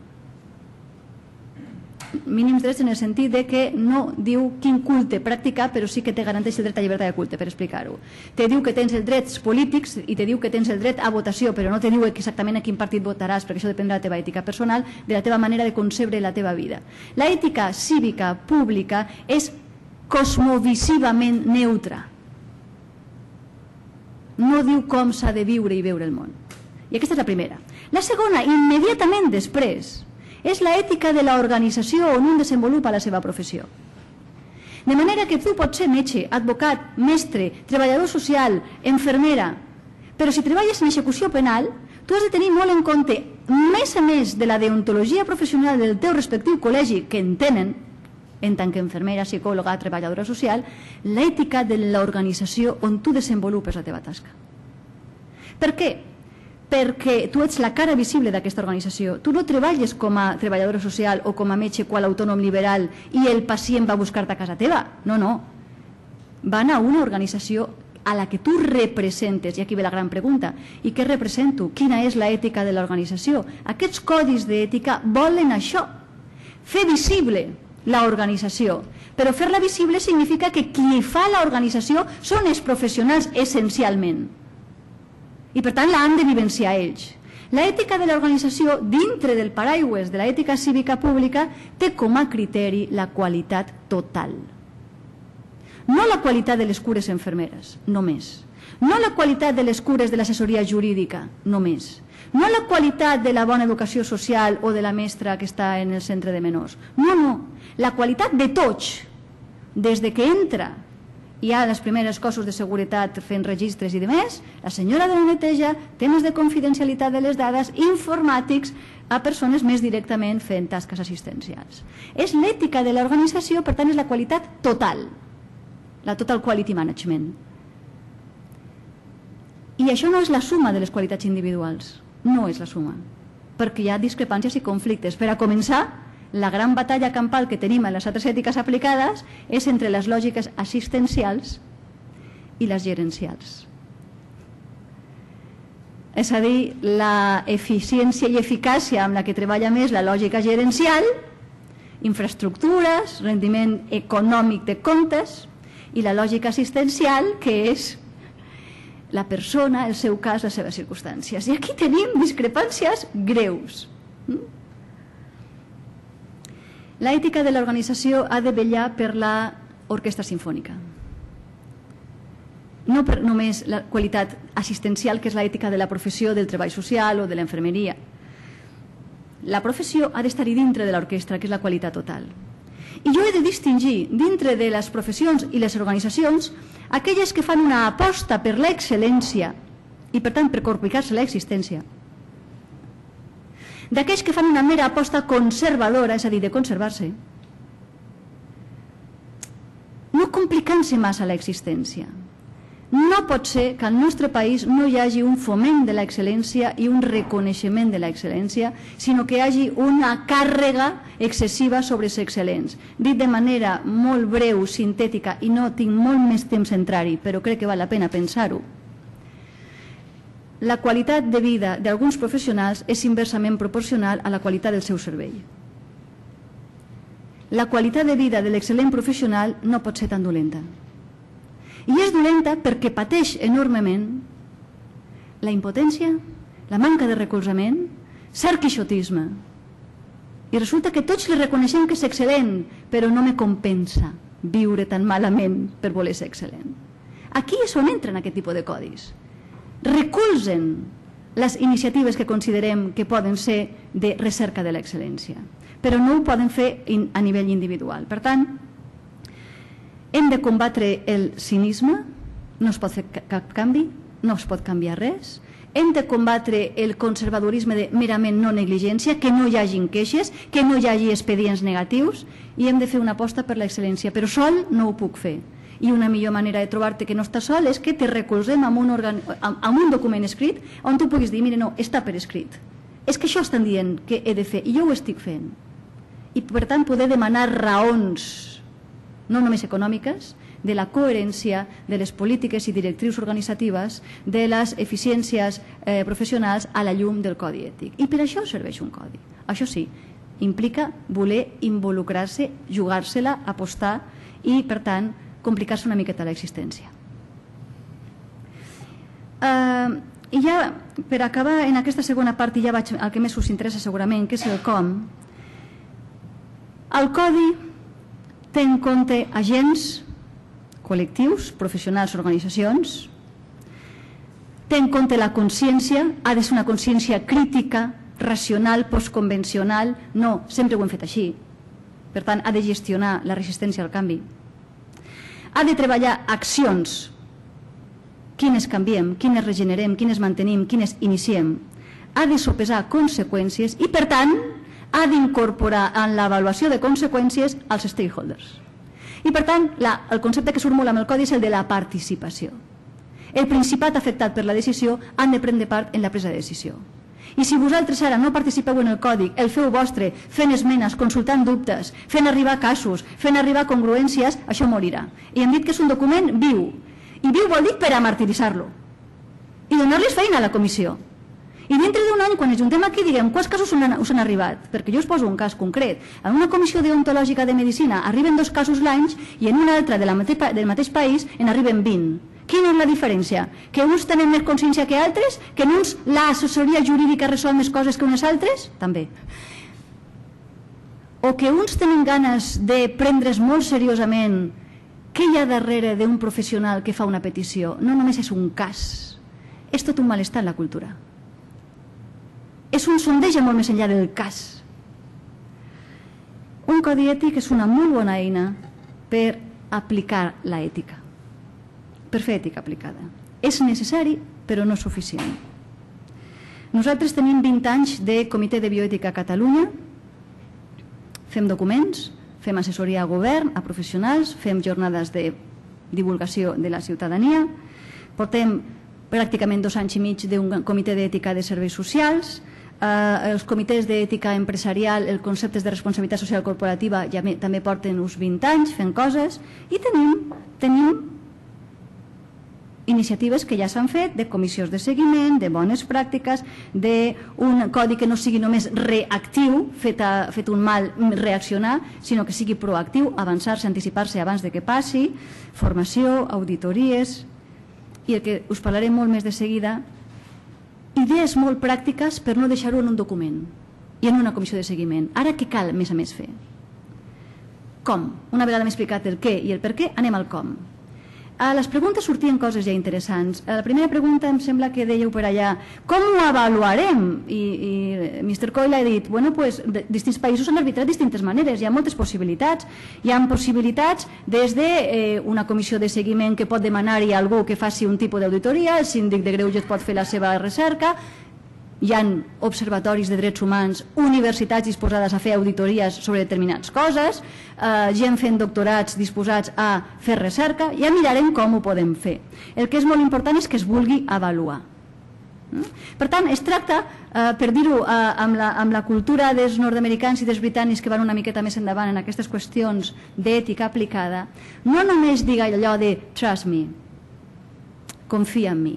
mínims drets en el sentit de que no diu quin culte practicar, però sí que te garanteix el dret a llibertat de culte, per explicar-ho. Te diu que tens els drets polítics i te diu que tens el dret a votació, però no te diu exactament a quin partit votaràs, perquè això depèn de la teva ètica personal, de la teva manera de concebre la teva vida. La ètica cívica pública és cosmovisivament neutra. No diu com s'ha de viure i veure el món. I aquesta és la primera. La segona, immediatament després, és l'ètica de l'organització on un desenvolupa la seva professió. De manera que tu pots ser metge, advocat, mestre, treballador social, enfermera, però si treballes en execució penal, tu has de tenir molt en compte, més a més de la deontologia professional del teu respectiu col·legi que en tenen, en tant que enfermera, psicòloga, treballadora social, l'ètica de l'organització on tu desenvolupes la teva tasca. Per què? Perquè tu ets la cara visible d'aquesta organització. Tu no treballes com a treballadora social o com a metge qual autònom liberal i el pacient va a buscar-te a casa teva. No, no. Van a una organització a la que tu representes, i aquí ve la gran pregunta, i què represento? Quina és l'ètica de l'organització? Aquests codis d'ètica volen això, fer visible l'organització, però fer-la visible significa que qui fa l'organització són els professionals essencialment. I per tant l'han de vivenciar ells. L'ètica de l'organització, dintre del paraigües de l'ètica cívica pública, té com a criteri la qualitat total. No la qualitat de les cures infermeres, només. No la qualitat de les cures de l'assessoria jurídica, només. No la qualitat de la bona educació social o de la mestra que està en el centre de menors. No, no. La qualitat de tots, des de que entra hi ha les primeres cossos de seguretat fent registres i demés, la senyora de la neteja, temes de confidencialitat de les dades, informàtics, a persones més directament fent tasques assistencials. És l'ètica de l'organització, per tant és la qualitat total, la total quality management. I això no és la suma de les qualitats individuals, no és la suma, perquè hi ha discrepàncies i conflictes. Per a començar, la gran batalla campal que tenim en les altres ètiques aplicades és entre les lògiques assistencials i les gerencials. És a dir, la eficiència i eficàcia amb la que treballa més la lògica gerencial, infraestructures, rendiment econòmic de comptes, i la lògica assistencial, que és la persona, el seu cas, les seves circumstàncies. I aquí tenim discrepàncies greus. L'ètica de l'organització ha de vetllar per l'orquestra simfònica. No per només la qualitat assistencial, que és l'ètica de la professió del treball social o de l'infermeria. La professió ha d'estar-hi dintre de l'orquestra, que és la qualitat total. I jo he de distingir dintre de les professions i les organitzacions aquelles que fan una aposta per l'excel·lència i, per tant, per complicar-se l'existència, d'aquells que fan una mera aposta conservadora, és a dir, de conservar-se, no complicant-se massa l'existència. No pot ser que al nostre país no hi hagi un foment de l'excel·lència i un reconeixement de l'excel·lència, sinó que hi hagi una càrrega excessiva sobre els excel·lents. Dit de manera molt breu, sintètica, i no tinc molt més temps a entrar-hi, però crec que val la pena pensar-ho. La qualitat de vida d'alguns professionals és inversament proporcional a la qualitat del seu servei. La qualitat de vida de l'excel·lent professional no pot ser tan dolenta. I és dolenta perquè pateix enormement la impotència, la manca de recolzament, cert quixotisme. I resulta que tots li reconeixem que és excel·lent, però no me compensa viure tan malament per voler ser excel·lent. Aquí és on entren aquest tipus de codis. Recolzen les iniciatives que considerem que poden ser de recerca de l'excel·lència, però no ho poden fer a nivell individual. Per tant, hem de combatre el cinisme, no es pot fer cap canvi, no es pot canviar res. Hem de combatre el conservadorisme de merament no negligència, que no hi hagin queixes, que no hi hagi expedients negatius, i hem de fer una aposta per l'excel·lència, però sol no ho puc fer. I una millor manera de trobar-te que no estàs sol és que te recolzem amb un, organ... amb un document escrit on tu puguis dir, mira, no, està per escrit. És que això estan dient que he de fer i jo ho estic fent. I per tant poder demanar raons, no només econòmiques, de la coherència de les polítiques i directrius organitzatives, de les eficiències eh, professionals a la llum del codi ètic. I per això serveix un codi. Això sí, implica voler involucrar-se, jugar-se-la, apostar i, per tant, complicar-se una miqueta l'existència. Uh, I ja, per acabar en aquesta segona part, i ja vaig al que més us interessa segurament, que és el com, el codi té en compte agents, col·lectius, professionals, organitzacions, té en compte la consciència, ha de ser una consciència crítica, racional, postconvencional, no, sempre ho hem fet així, per tant ha de gestionar la resistència al canvi. Ha de treballar accions, quines canviem, quines regenerem, quines mantenim, quines iniciem. Ha de sopesar conseqüències i, per tant, ha d'incorporar en l'avaluació de conseqüències els stakeholders. I, per tant, la, el concepte que surt molt amb el codi és el de la participació. El principat afectat per la decisió han de prendre part en la presa de decisió. I si vosaltres ara no participeu en el còdic, el feu vostre, fent esmenes, consultant dubtes, fent arribar casos, fent arribar congruències, això morirà. I hem dit que és un document viu. I viu vol dir per a martiritzar-lo. I donar-les feina a la comissió. I dintre d'un any, quan ens juntem aquí, diguem quants casos us han arribat, perquè jo us poso un cas concret. En una comissió deontològica de medicina arriben dos casos l'any i en una altra del mateix país en arriben vint. Quina és la diferència? Que uns tenen més consciència que altres? Que en uns l'assessoria jurídica resol més coses que unes altres? També. O que uns tenen ganes de prendre's molt seriosament què hi ha darrere d'un professional que fa una petició? No només és un cas, és tot un malestar en la cultura. És un sondeig molt més enllà del cas. Un codi ètic és una molt bona eina per aplicar l'ètica. per fer ètica aplicada. És necessari, però no suficient. Nosaltres tenim vint anys de Comitè de Bioètica a Catalunya, fem documents, fem assessoria a govern, a professionals, fem jornades de divulgació de la ciutadania, portem pràcticament dos anys i mig d'un comitè d'ètica de serveis socials, eh, els comitès d'ètica empresarial, els conceptes de responsabilitat social corporativa ja me, també porten uns vint anys fent coses, i tenim, tenim iniciatives que ja s'han fet de comissions de seguiment, de bones pràctiques, d'un codi que no sigui només reactiu, fet, a, fet un mal reaccionar, sinó que sigui proactiu, avançar-se, anticipar-se abans de que passi, formació, auditories, i el que us parlaré molt més de seguida, idees molt pràctiques per no deixar-ho en un document i en una comissió de seguiment. Ara què cal, més a més, fer? Com? Una vegada m'he explicat el què i el per què, anem al com. A les preguntes sortien coses ja interessants. A la primera pregunta em sembla que dèieu per allà com ho avaluarem? I, i mister Coyle ha dit, bueno, pues, de, distints països han arbitrat distintes maneres, hi ha moltes possibilitats. Hi ha possibilitats des de eh, una comissió de seguiment que pot demanar-hi a algú que faci un tipus d'auditoria, el síndic de Greuges pot fer la seva recerca, hi ha observatoris de drets humans, universitats disposades a fer auditories sobre determinades coses, eh, gent fent doctorats disposats a fer recerca, ja mirarem com ho podem fer. El que és molt important és que es vulgui avaluar. Per tant, es tracta, eh, per dir-ho eh, amb, la, amb la cultura dels nord-americans i dels britànics que van una miqueta més endavant en aquestes qüestions d'ètica aplicada, no només diga allò de trust me, confia en mi.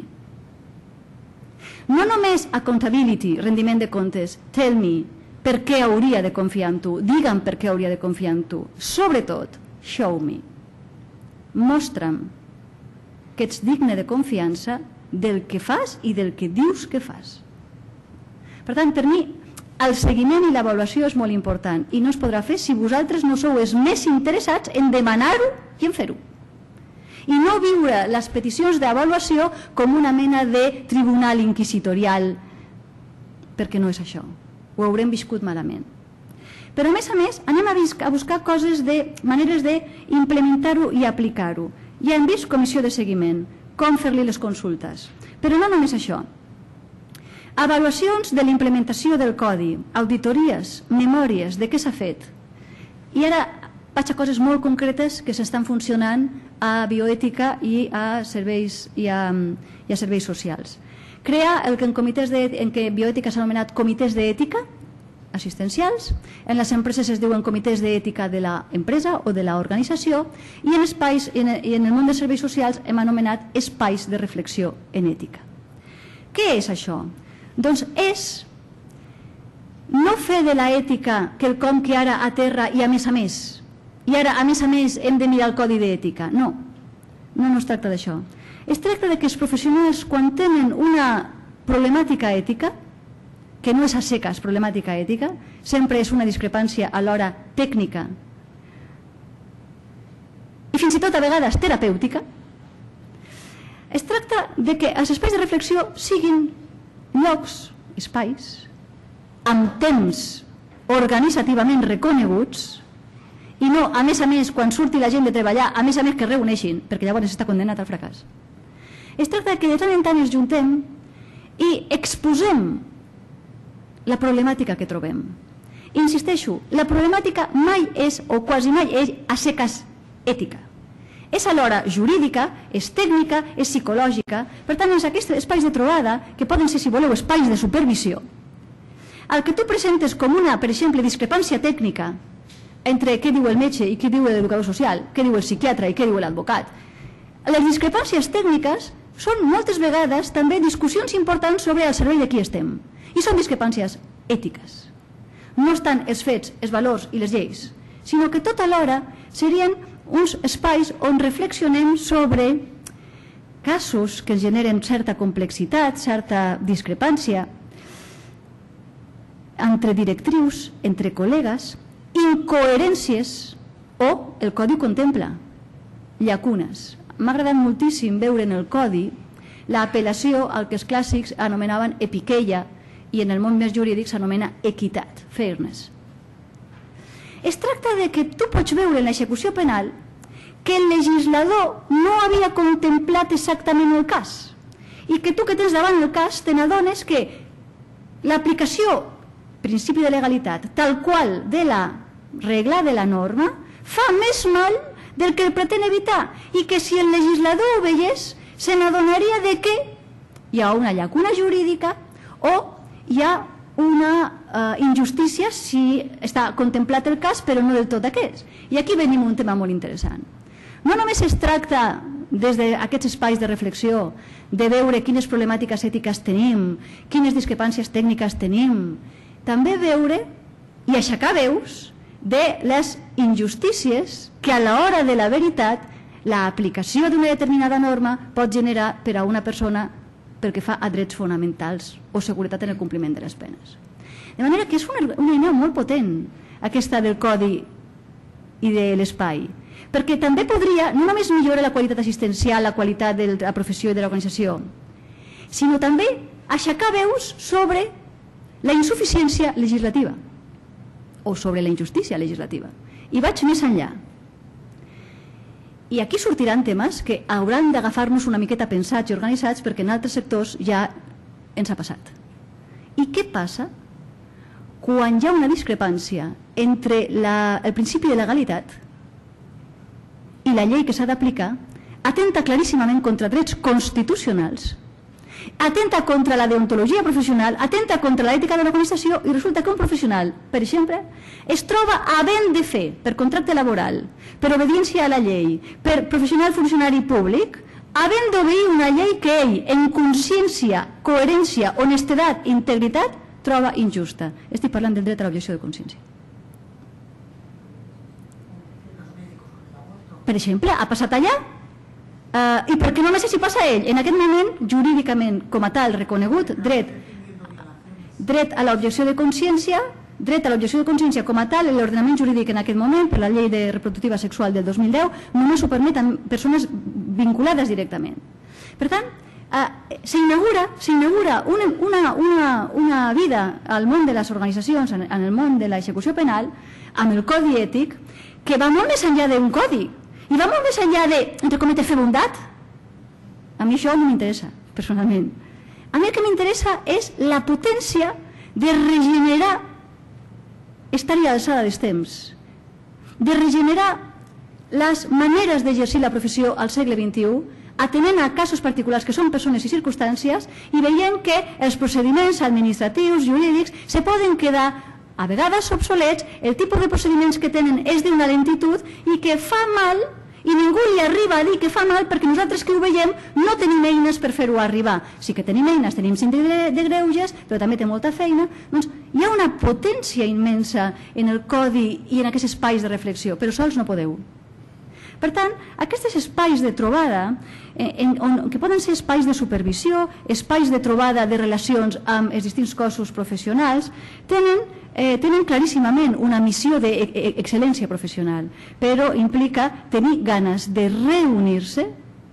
No només accountability, rendiment de comptes, tell me per què hauria de confiar en tu, digue'm per què hauria de confiar en tu. Sobretot, show me. Mostra'm que ets digne de confiança del que fas i del que dius que fas. Per tant, per mi, el seguiment i l'avaluació és molt important i no es podrà fer si vosaltres no sou els més interessats en demanar-ho i en fer-ho. I no viure les peticions d'avaluació com una mena de tribunal inquisitorial, perquè no és això. Ho haurem viscut malament. Però a més a més anem a buscar coses de maneres d'implementar-ho i aplicar-ho. Ja hem vist comissió de seguiment, com fer-li les consultes. Però no només això. Avaluacions de la implementació del codi, auditories, memòries, de què s'ha fet. I ara vaig a coses molt concretes que s'estan funcionant a bioètica i a serveis, i a, i a serveis socials. Crear el que en, comitès de, en què bioètica s'ha anomenat comitès d'ètica assistencials, en les empreses es diuen comitès d'ètica de l'empresa o de l'organització, i en espais i en, i en el món dels serveis socials hem anomenat espais de reflexió en ètica. Què és això? Doncs és no fer de l'ètica quelcom que ara aterra i a més a més, i ara a més a més hem de mirar el codi d'ètica. No, no, no es tracta d'això. Es tracta de que els professionals, quan tenen una problemàtica ètica, que no és a seques problemàtica ètica, sempre és una discrepància alhora tècnica i fins i tot a vegades terapèutica, es tracta de que els espais de reflexió siguin llocs, espais, amb temps organitzativament reconeguts i no, a més a més, quan surti la gent de treballar, a més a més que es reuneixin, perquè llavors està condemnat al fracàs. Es tracta que de tant en tant ens juntem i exposem la problemàtica que trobem. Insisteixo, la problemàtica mai és, o quasi mai és, a seques ètica. És alhora jurídica, és tècnica, és psicològica. Per tant, és aquests espais de trobada, que poden ser, si voleu, espais de supervisió, el que tu presentes com una, per exemple, discrepància tècnica entre què diu el metge i què diu l'educador social, què diu el psiquiatre i què diu l'advocat. Les discrepàncies tècniques són moltes vegades també discussions importants sobre el servei de qui estem. I són discrepàncies ètiques. No estan els fets, els valors i les lleis, sinó que tot alhora serien uns espais on reflexionem sobre casos que generen certa complexitat, certa discrepància entre directrius, entre col·legues, incoherències o el codi contempla llacunes. M'ha agradat moltíssim veure en el codi l'apel·lació al que els clàssics anomenaven epiqueia i en el món més jurídic s'anomena equitat, fairness. Es tracta de que tu pots veure en l'execució penal que el legislador no havia contemplat exactament el cas i que tu que tens davant el cas te n'adones que l'aplicació, principi de legalitat, tal qual de la regla, de la norma, fa més mal del que el pretén evitar i que si el legislador ho veiés se n'adonaria de que hi ha una llacuna jurídica o hi ha una uh, injustícia si està contemplat el cas però no del tot aquest. I aquí venim un tema molt interessant. No només es tracta des d'aquests espais de reflexió de veure quines problemàtiques ètiques tenim, quines discrepàncies tècniques tenim, també veure i aixecar veus de les injustícies que a l'hora de la veritat l'aplicació d'una determinada norma pot generar per a una persona pel que fa a drets fonamentals o seguretat en el compliment de les penes. De manera que és una, una eina molt potent aquesta del codi i de l'espai, perquè també podria no només millorar la qualitat assistencial, la qualitat de la professió i de l'organització, sinó també aixecar veus sobre la insuficiència legislativa o sobre la injustícia legislativa. I vaig més enllà. I aquí sortiran temes que hauran d'agafar-nos una miqueta pensats i organitzats perquè en altres sectors ja ens ha passat. I què passa quan hi ha una discrepància entre la, el principi de legalitat i la llei que s'ha d'aplicar, atenta claríssimament contra drets constitucionals, atenta contra la deontologia professional, atenta contra l'ètica de l'organització i resulta que un professional, per exemple, es troba havent de fer per contracte laboral, per obediència a la llei, per professional funcionari públic, havent d'obeir una llei que ell, en consciència, coherència, honestedat, integritat, troba injusta. Estic parlant del dret a l'objecció de consciència. Per exemple, ha passat allà uh, i perquè no sé si passa a ell, en aquest moment, jurídicament, com a tal, reconegut dret, dret a l'objecció de consciència, dret a l'objecció de consciència com a tal, l'ordenament jurídic en aquest moment, per la llei de reproductiva sexual del dos mil deu, només ho permet a persones vinculades directament. Per tant, uh, s'inaugura s'inaugura una, una, una, una vida al món de les organitzacions, en, en el món de l'execució penal, amb el codi ètic, que va molt més enllà d'un codi, i va molt més enllà de, entre cometes, fer bondat. A mi això no m'interessa, personalment. A mi el que m'interessa és la potència de regenerar, estar-hi a l'alçada dels temps, de regenerar les maneres d'exercir la professió al segle vint-i-u, atenent a casos particulars que són persones i circumstàncies i veient que els procediments administratius, jurídics, se poden quedar a vegades obsolets, el tipus de procediments que tenen és d'una lentitud i que fa mal, i ningú li arriba a dir que fa mal perquè nosaltres que ho veiem no tenim eines per fer-ho arribar. Sí que tenim eines, tenim síndic de greuges, però també té molta feina. Doncs hi ha una potència immensa en el codi i en aquests espais de reflexió, però sols no podeu. Per tant, aquests espais de trobada, en, on, que poden ser espais de supervisió, espais de trobada de relacions amb els distints cossos professionals, tenen, eh, tenen claríssimament una missió d'excel·lència professional, però implica tenir ganes de reunir-se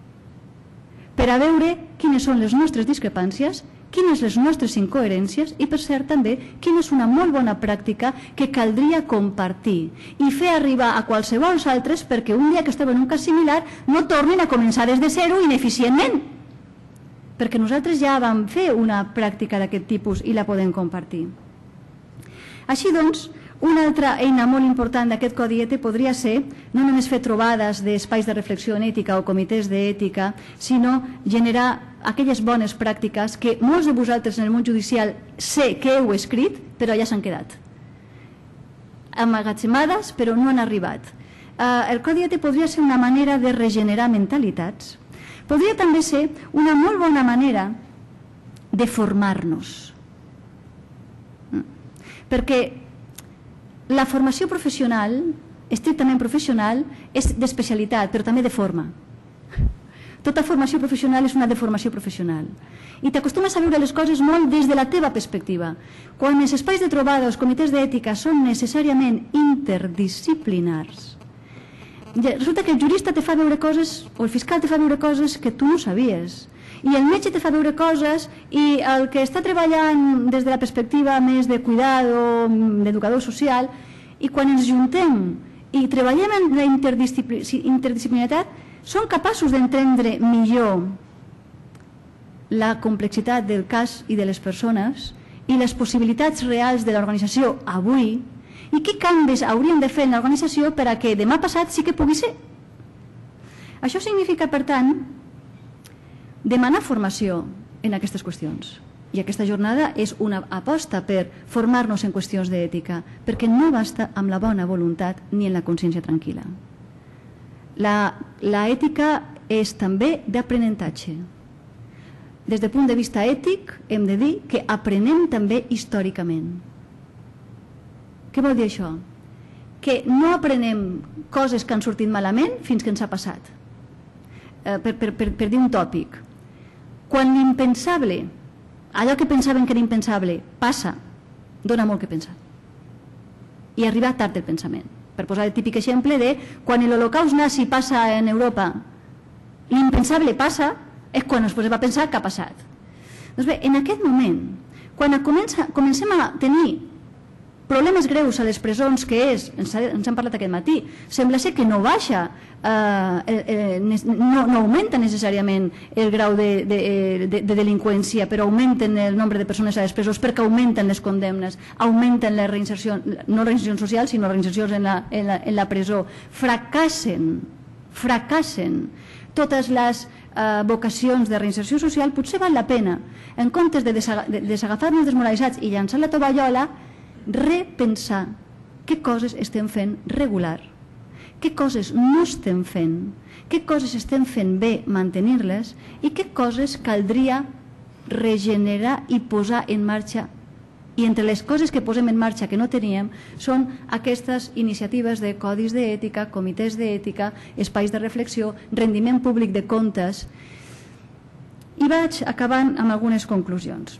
per a veure quines són les nostres discrepàncies, quines les nostres incoherències i, per cert, també quina és una molt bona pràctica que caldria compartir i fer arribar a qualsevol altres perquè un dia que es troben en un cas similar no tornin a començar des de zero ineficientment, perquè nosaltres ja vam fer una pràctica d'aquest tipus i la podem compartir. Així doncs, una altra eina molt important d'aquest codi ètic podria ser no només fer trobades d'espais de reflexió en ètica o comitès d'ètica, sinó generar aquelles bones pràctiques que molts de vosaltres en el món judicial sé que heu escrit, però ja s'han quedat amagatzemades, però no han arribat. El codi ètic podria ser una manera de regenerar mentalitats, podria també ser una molt bona manera de formar-nos, perquè la formació professional, estrictament professional, és d'especialitat, però també de forma. Tota formació professional és una deformació professional. I t'acostumes a veure les coses molt des de la teva perspectiva. Quan els espais de trobada, els comitès d'ètica, són necessàriament interdisciplinars, resulta que el jurista te fa veure coses, o el fiscal te fa veure coses que tu no sabies, i el metge te fa veure coses, i el que està treballant des de la perspectiva més de cuidado, d'educador social, i quan ens juntem i treballem en la interdisciplinaritat, són capaços d'entendre millor la complexitat del cas i de les persones i les possibilitats reals de l'organització avui i què canvis hauríem de fer en l'organització per a que demà passat sí que pugui ser. Això significa, per tant, demanar formació en aquestes qüestions. I aquesta jornada és una aposta per formar-nos en qüestions d'ètica, perquè no basta amb la bona voluntat ni en la consciència tranquil·la. L'ètica és també d'aprenentatge. Des del punt de vista ètic hem de dir que aprenem també històricament. Què vol dir això? Que no aprenem coses que han sortit malament fins que ens ha passat. Eh, per, per, per, per dir un tòpic. Quan l'impensable, allò que pensaven que era impensable, passa, dona molt que pensar. I arriba tard el pensament. Per posar el típic exemple de quan l'holocaust nazi passa en Europa, l'impensable passa, és quan es posem a pensar què ha passat. Doncs bé, en aquest moment, quan comença, comencem a tenir problemes greus a les presons, que és, ens, ha, ens han parlat aquest matí, sembla ser que no baixa, eh, eh, no, no augmenta necessàriament el grau de, de, de, de delinqüència, però augmenten el nombre de persones a les presons perquè augmenten les condemnes, augmenten la reinserció, no reinserció social, sinó reinsercions en la, en la, en la presó. Fracassen, fracassen totes les eh, vocacions de reinserció social. Potser val la pena, en comptes de desagafar-nos desmoralitzats i llançar la tovallola, repensar què coses estem fent regular, què coses no estem fent, què coses estem fent bé mantenir-les i què coses caldria regenerar i posar en marxa. I entre les coses que posem en marxa que no teníem són aquestes iniciatives de codis d'ètica, comitès d'ètica, espais de reflexió, rendiment públic de comptes. I vaig acabant amb algunes conclusions.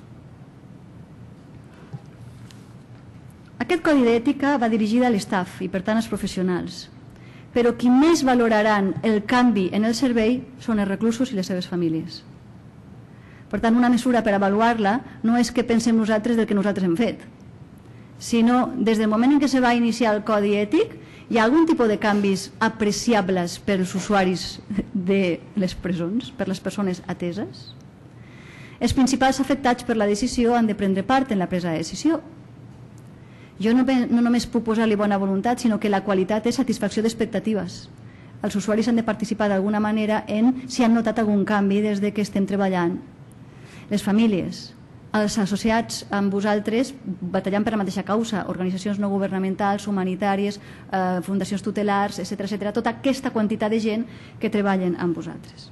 Aquest codi d'ètica va dirigida a l'estaf i, per tant, als professionals. Però qui més valoraran el canvi en el servei són els reclusos i les seves famílies. Per tant, una mesura per avaluar-la no és que pensem nosaltres del que nosaltres hem fet, sinó des del moment en què se va iniciar el codi ètic hi ha algun tipus de canvis apreciables per als usuaris de les presons, per les persones ateses. Els principals afectats per la decisió han de prendre part en la presa de decisió. Jo no, no només puc posar-li bona voluntat, sinó que la qualitat és satisfacció d'expectatives. Els usuaris han de participar d'alguna manera en si han notat algun canvi des de que estem treballant. Les famílies, els associats amb vosaltres batallant per la mateixa causa, organitzacions no governamentals, humanitàries, eh, fundacions tutelars, etcètera, etcètera, tota aquesta quantitat de gent que treballen amb vosaltres.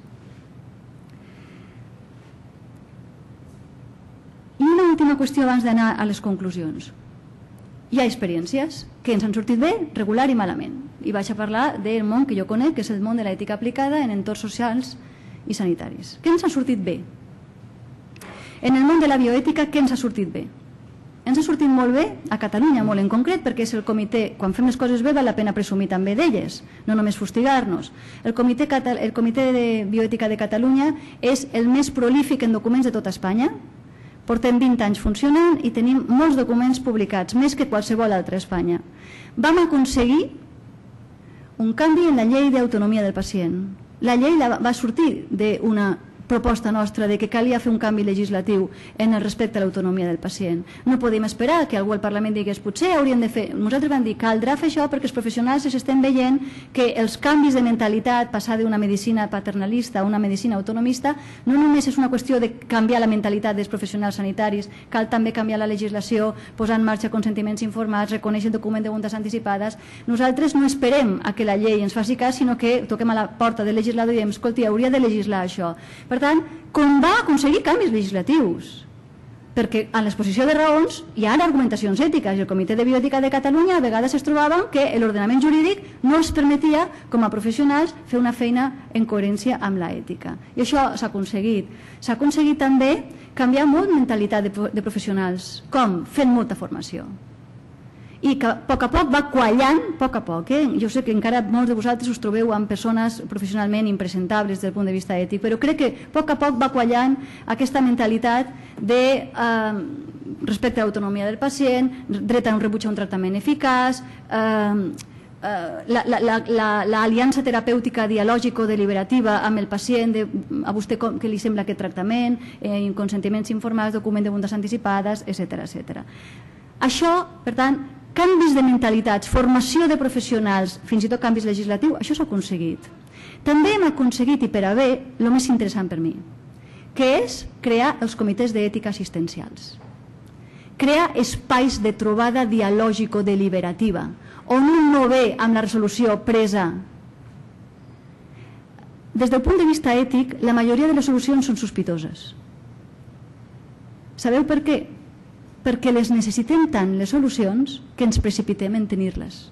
I una última qüestió abans d'anar a les conclusions. Hi ha experiències que ens han sortit bé, regular i malament. I vaig a parlar del món que jo conec, que és el món de l'ètica aplicada en entorns socials i sanitaris. Què ens ha sortit bé? En el món de la bioètica, què ens ha sortit bé? Ens ha sortit molt bé, a Catalunya molt en concret, perquè és el comitè, quan fem les coses bé val la pena presumir també d'elles, no només fustigar-nos. El comitè, el comitè de bioètica de Catalunya és el més prolífic en documents de tota Espanya. Portem vint anys funcionant i tenim molts documents publicats, més que qualsevol altra a Espanya. Vam aconseguir un canvi en la llei d'autonomia del pacient. La llei va sortir d'una proposta nostra de que calia fer un canvi legislatiu en el respecte a l'autonomia del pacient. No podem esperar que algú al Parlament digués potser hauríem de fer... Nosaltres vam dir caldrà fer això perquè els professionals estem veient que els canvis de mentalitat, passar d'una medicina paternalista a una medicina autonomista, no només és una qüestió de canviar la mentalitat dels professionals sanitaris, cal també canviar la legislació, posar en marxa consentiments informats, reconèixer el document de voluntats anticipades. Nosaltres no esperem a que la llei ens faci cas, sinó que toquem a la porta del legislador i diem, escolti, hauria de legislar això. Per tant, com va aconseguir canvis legislatius? Perquè a l'exposició de raons hi ha argumentacions ètiques i el Comitè de Bioètica de Catalunya a vegades es trobava que l'ordenament jurídic no els permetia com a professionals fer una feina en coherència amb l'ètica. I això s'ha aconseguit. S'ha aconseguit també canviar molt mentalitat de professionals. Com? Fent molta formació. I que a poc a poc va quallant, a poc a poc, eh? Jo sé que encara molts de vosaltres us trobeu amb persones professionalment impresentables des del punt de vista ètic, però crec que a poc a poc va quallant aquesta mentalitat de eh, respecte a l'autonomia del pacient, dret a un rebuig a un tractament eficaç, eh, l'aliança terapèutica dialògico-deliberativa amb el pacient, a vostè què li sembla aquest tractament, consentiments informats, document de voluntats anticipades, etcètera, etcètera. Això, per tant, canvis de mentalitats, formació de professionals, fins i tot canvis legislatius, això s'ha aconseguit. També hem aconseguit, i per a bé, el més interessant per mi, que és crear els comitès d'ètica assistencials. Crear espais de trobada dialògico-deliberativa, on un no ve amb la resolució presa. Des del punt de vista ètic, la majoria de les solucions són sospitoses. Sabeu per què? Perquè les necessitem tant, les solucions, que ens precipitem en tenir-les.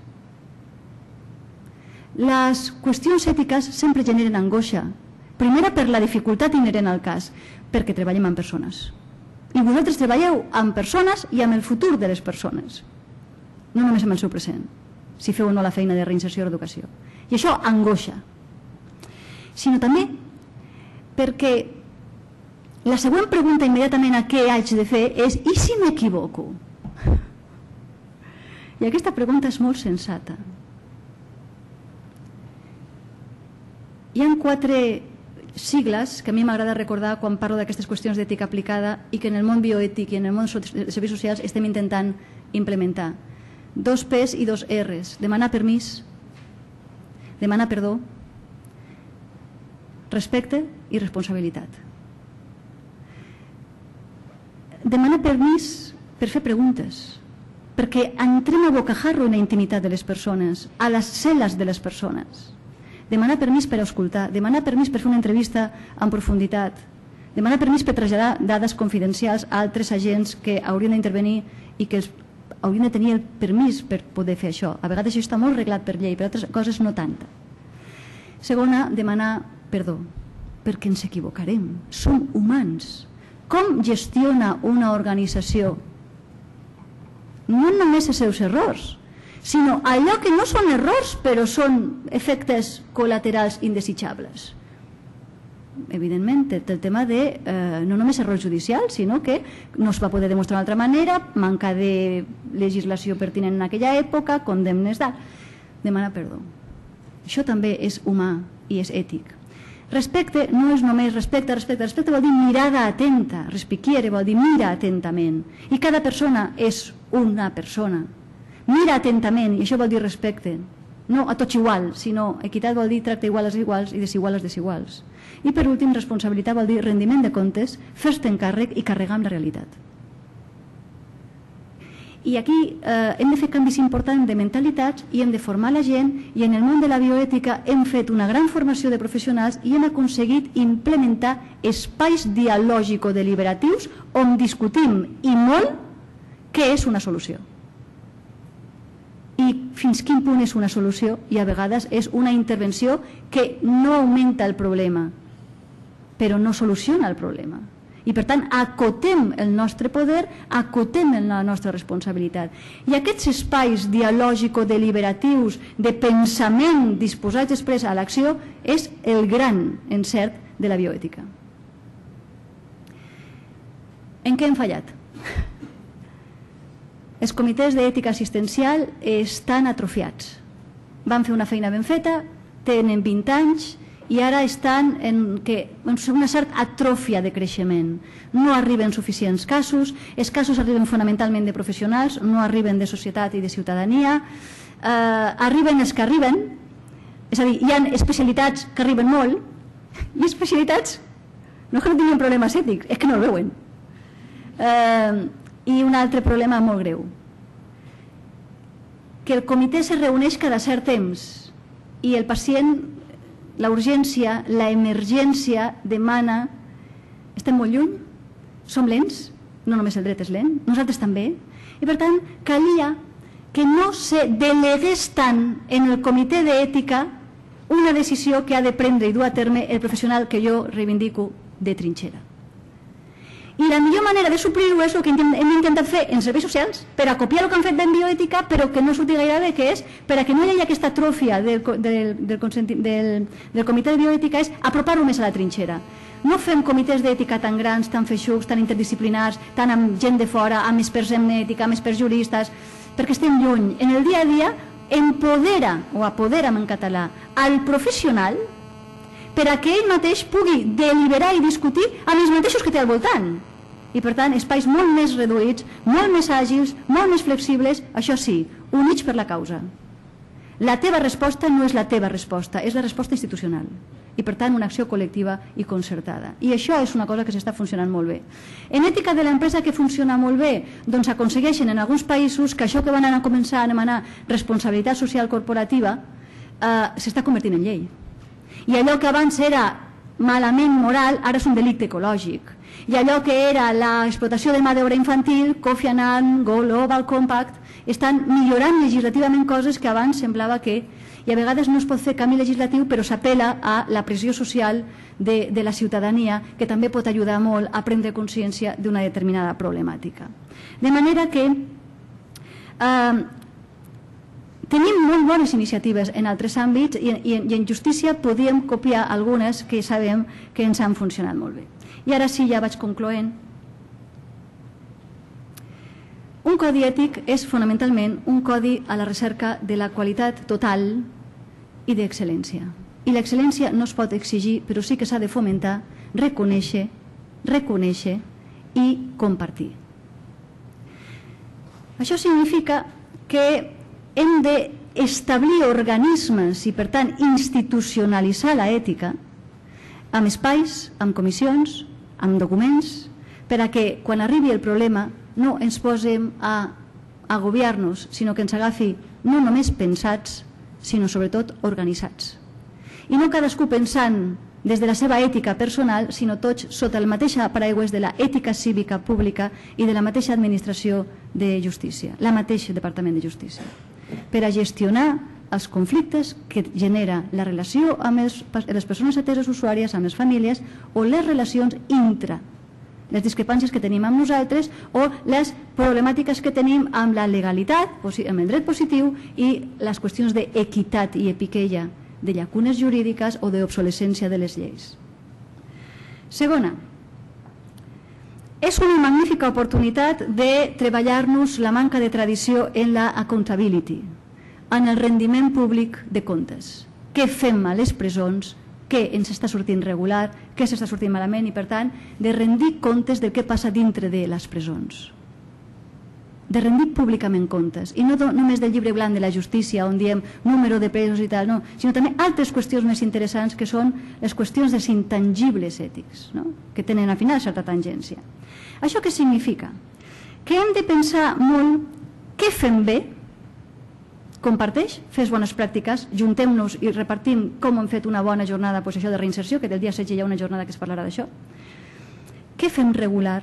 Les qüestions ètiques sempre generen angoixa. Primera, per la dificultat inherent al cas, perquè treballem amb persones. I vosaltres treballeu amb persones i amb el futur de les persones, no només amb el seu present, si feu o no la feina de reinserció o educació. I això angoixa. Sinó també perquè la següent pregunta immediatament a què haig de fer és i si m'equivoco? I aquesta pregunta és molt sensata. Hi ha quatre sigles que a mi m'agrada recordar quan parlo d'aquestes qüestions d'ètica aplicada i que en el món bioètic i en el món dels serveis socials estem intentant implementar. Dos P's i dos R's. Demanar permís, demanar perdó, respecte i responsabilitat. Demanar permís per fer preguntes, perquè entrem a bocajarro en la intimitat de les persones, a les cel·les de les persones. Demanar permís per escoltar, demanar permís per fer una entrevista en profunditat, demanar permís per traslladar dades confidencials a altres agents que haurien d'intervenir i que haurien de tenir el permís per poder fer això. A vegades això està molt reglat per llei, per altres coses no tant. Segona, demanar perdó, perquè ens equivocarem, som humans. Com gestiona una organització? No només els seus errors, sinó allò que no són errors però són efectes col·laterals indesitjables. Evidentment, el tema de eh, no només errors judicials, sinó que no es va poder demostrar d'una altra manera, manca de legislació pertinent en aquella època, condemnes d'alt. Demanar perdó. Això també és humà i és ètic. Respecte no és només respecte, respecte, respecte vol dir mirada atenta, respiquiere vol dir mira atentament. I cada persona és una persona. Mira atentament, i això vol dir respecte. No a tots igual, sinó equitat vol dir tracte igual als iguals i desigual als desiguals. I per últim, responsabilitat vol dir rendiment de comptes, fer-te encàrrec i carregar amb la realitat. I aquí eh, hem de fer canvis importants de mentalitats i hem de formar la gent, i en el món de la bioètica hem fet una gran formació de professionals i hem aconseguit implementar espais dialògico-deliberatius on discutim i molt què és una solució. I fins quin punt és una solució i a vegades és una intervenció que no augmenta el problema, però no soluciona el problema. I per tant acotem el nostre poder, acotem la nostra responsabilitat. I aquests espais dialògico-deliberatius de pensament disposats després a l'acció és el gran encert de la bioètica. En què hem fallat? Els comitès d'ètica assistencial estan atrofiats. Van fer una feina ben feta, tenen vint anys i ara estan en una certa atròfia de creixement. No arriben suficients casos, els casos arriben fonamentalment de professionals, no arriben de societat i de ciutadania, arriben els que arriben, és a dir, hi ha especialitats que arriben molt i especialitats no que no tinguin problemes ètics, és que no el veuen. I un altre problema molt greu, que el comitè se reuneix cada cert temps i el pacient, la urgència, la emergència demana, estem molt lluny, som lents, no només el dret és lent, nosaltres també, i per tant calia que no se delegués tant en el comitè d'ètica una decisió que ha de prendre i dur a terme el professional que jo reivindico de trinxera. I la millor manera de suplir-ho és el que hem intentat fer en serveis socials per a copiar el que han fet en bioètica, però que no surti gaire bé, que és per a que no hi hagi aquesta atròfia del, del, del, del, del comitè de bioètica, és apropar-ho més a la trinxera. No fem comitès d'ètica tan grans, tan feixucs, tan interdisciplinars, tan amb gent de fora, amb experts en ètica, amb experts juristes, perquè estem lluny. En el dia a dia empodera, o apodera'm en català, al professional per a que ell mateix pugui deliberar i discutir amb els mateixos que té al voltant. I per tant, espais molt més reduïts, molt més àgils, molt més flexibles, això sí, units per la causa. La teva resposta no és la teva resposta, és la resposta institucional. I per tant una acció col·lectiva i concertada. I això és una cosa que s'està funcionant molt bé. En ètica de l'empresa, que funciona molt bé? Doncs aconsegueixen en alguns països que això que van a començar a anomenar responsabilitat social corporativa eh, s'està convertint en llei. I allò que abans era malament moral, ara és un delicte ecològic. I allò que era l'explotació de mà d'obra infantil, Kofi Annan, Global Compact, estan millorant legislativament coses que abans semblava que, i a vegades no es pot fer canvi legislatiu, però s'apela a la pressió social de, de la ciutadania, que també pot ajudar molt a prendre consciència d'una determinada problemàtica. De manera que eh, tenim molt bones iniciatives en altres àmbits i, i, i en justícia podíem copiar algunes que sabem que ens han funcionat molt bé. I ara sí, ja vaig concloent. Un codi ètic és fonamentalment un codi a la recerca de la qualitat total i d'excel·lència. I l'excel·lència no es pot exigir, però sí que s'ha de fomentar, reconèixer, reconèixer i compartir. Això significa que hem d'establir organismes i, per tant, institucionalitzar l'ètica amb espais, amb comissions, amb documents, per a que quan arribi el problema no ens posem a agobiar-nos, sinó que ens agafi no només pensats, sinó sobretot organitzats. I no cadascú pensant des de la seva ètica personal, sinó tots sota el mateix paraigües de la ètica cívica pública i de la mateixa administració de justícia, la mateixa Departament de Justícia, per a gestionar els conflictes que genera la relació amb els, les persones ateses usuàries, amb les famílies, o les relacions intra, les discrepàncies que tenim amb nosaltres o les problemàtiques que tenim amb la legalitat, amb el dret positiu i les qüestions d'equitat i epiqueia, de llacunes jurídiques o d'obsolescència de les lleis. Segona, és una magnífica oportunitat de treballar-nos la manca de tradició en la accountability, en el rendiment públic de comptes. Què fem a les presons, què ens està sortint regular, què s'està sortint malament i, per tant, de rendir comptes del que passa dintre de les presons. De rendir públicament comptes, i no només del llibre blanc de la justícia on diem número de presos i tal, no, sinó també altres qüestions més interessants que són les qüestions dels intangibles ètics, no? Que tenen al final certa tangència. Això què significa? Que hem de pensar molt què fem bé, comparteix, fes bones pràctiques, juntem-nos i repartim com hem fet una bona jornada, doncs això de reinserció, que del dia setze hi ha una jornada que es parlarà d'això. Què fem regular?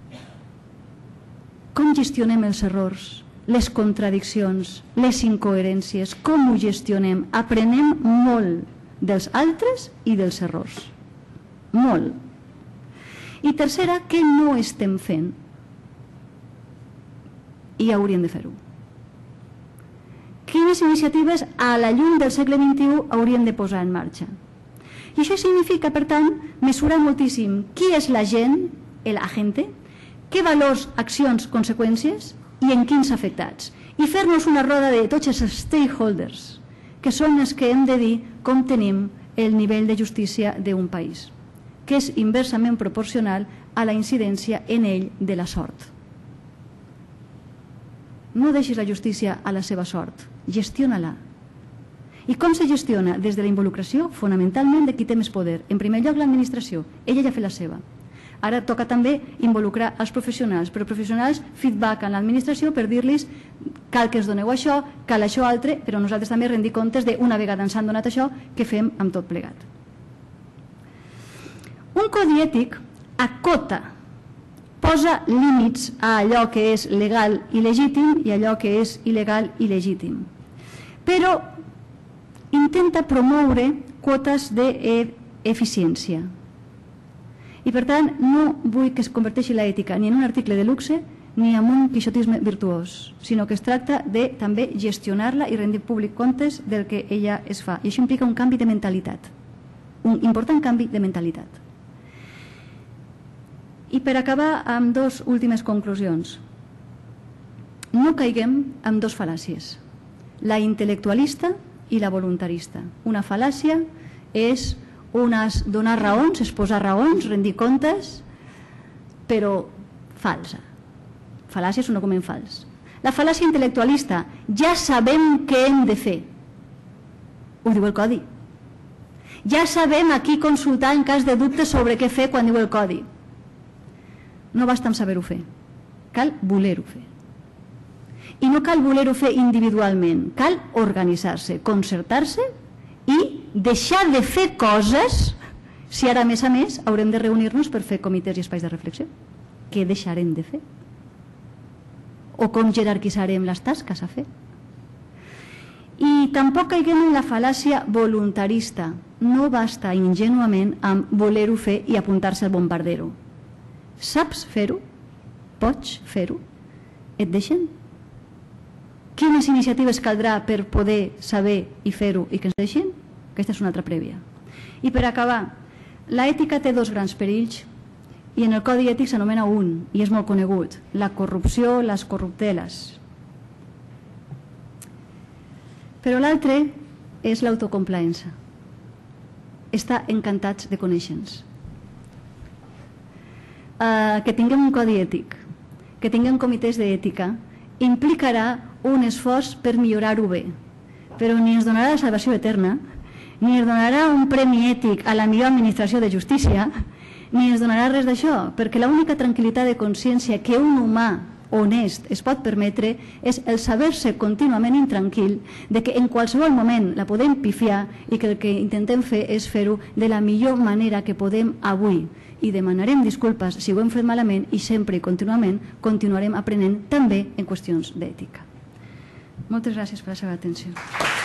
Com gestionem els errors, les contradiccions, les incoherències, com ho gestionem? Aprenem molt dels altres i dels errors. Molt. I tercera, què no estem fent? I ja hauríem de fer-ho. Quines iniciatives a la llum del segle vint-i-u hauríem de posar en marxa? I això significa, per tant, mesurar moltíssim qui és la gent, l'agente, què valors, accions, conseqüències i en quins afectats. I fer-nos una roda de tots els stakeholders, que són els que hem de dir com tenim el nivell de justícia d'un país, que és inversament proporcional a la incidència en ell de la sort. No deixis la justícia a la seva sort, gestiona-la. I com se gestiona? Des de la involucració, fonamentalment, de qui té més poder. En primer lloc, l'administració. Ella ja ha fet la seva. Ara toca també involucrar els professionals, però professionals feedback a l'administració per dir-los cal que es doneu això, cal això altre, però nosaltres també rendir comptes d'una vegada ens han donat això, què fem amb tot plegat. Un codi ètic acota, posa límits a allò que és legal i legítim i allò que és il·legal i legítim, però intenta promoure quotes d'eficiència. I per tant no vull que es converteixi l'ètica ni en un article de luxe ni en un quixotisme virtuós, sinó que es tracta de també gestionar-la i rendir públic comptes del que ella es fa. I això implica un canvi de mentalitat, un important canvi de mentalitat. I per acabar amb dues últimes conclusions. No caiguem en dues fal·làcies. la intel·lectualista i la voluntarista. Una fal·làcia és unes donar raons, exposar raons, rendir comptes, però falsa. Fal·làcia és un argument fals. La fal·làcia intel·lectualista, ja sabem què hem de fer. Ho diu el codi. Ja sabem a qui consultar en cas de dubte sobre què fer quan diu el codi. No basta amb saber-ho fer, cal voler-ho fer. I no cal voler-ho fer individualment, cal organitzar-se, concertar-se i deixar de fer coses si ara, a més a més, haurem de reunir-nos per fer comitès i espais de reflexió. Què deixarem de fer? O com jerarquitzarem les tasques a fer? I tampoc caiguem en la fal·làcia voluntarista. No basta ingenuament amb voler-ho fer i apuntar-se al bombardero. Saps fer-ho? Pots fer-ho? Et deixen? Quines iniciatives caldrà per poder saber i fer-ho i que ens deixin? Aquesta és una altra prèvia. I per acabar, l'ètica té dos grans perills i en el codi ètic s'anomena un, i és molt conegut, la corrupció, les corrupteles. Però l'altre és l'autocomplaença. Està encantats de conèixer-nos. Uh, que tinguem un codi ètic, que tinguem comitès d'ètica, implicarà un esforç per millorar-ho bé, però ni ens donarà la salvació eterna, ni ens donarà un premi ètic a la millor administració de justícia, ni ens donarà res d'això, perquè l'única tranquil·litat de consciència que un humà honest es pot permetre és el saber-se contínuament intranquil de que en qualsevol moment la podem pifiar i que el que intentem fer és fer-ho de la millor manera que podem avui i demanarem disculpes si ho hem fet malament i sempre i contínuament continuarem aprenent també en qüestions d'ètica. Moltes gràcies per la seva atenció.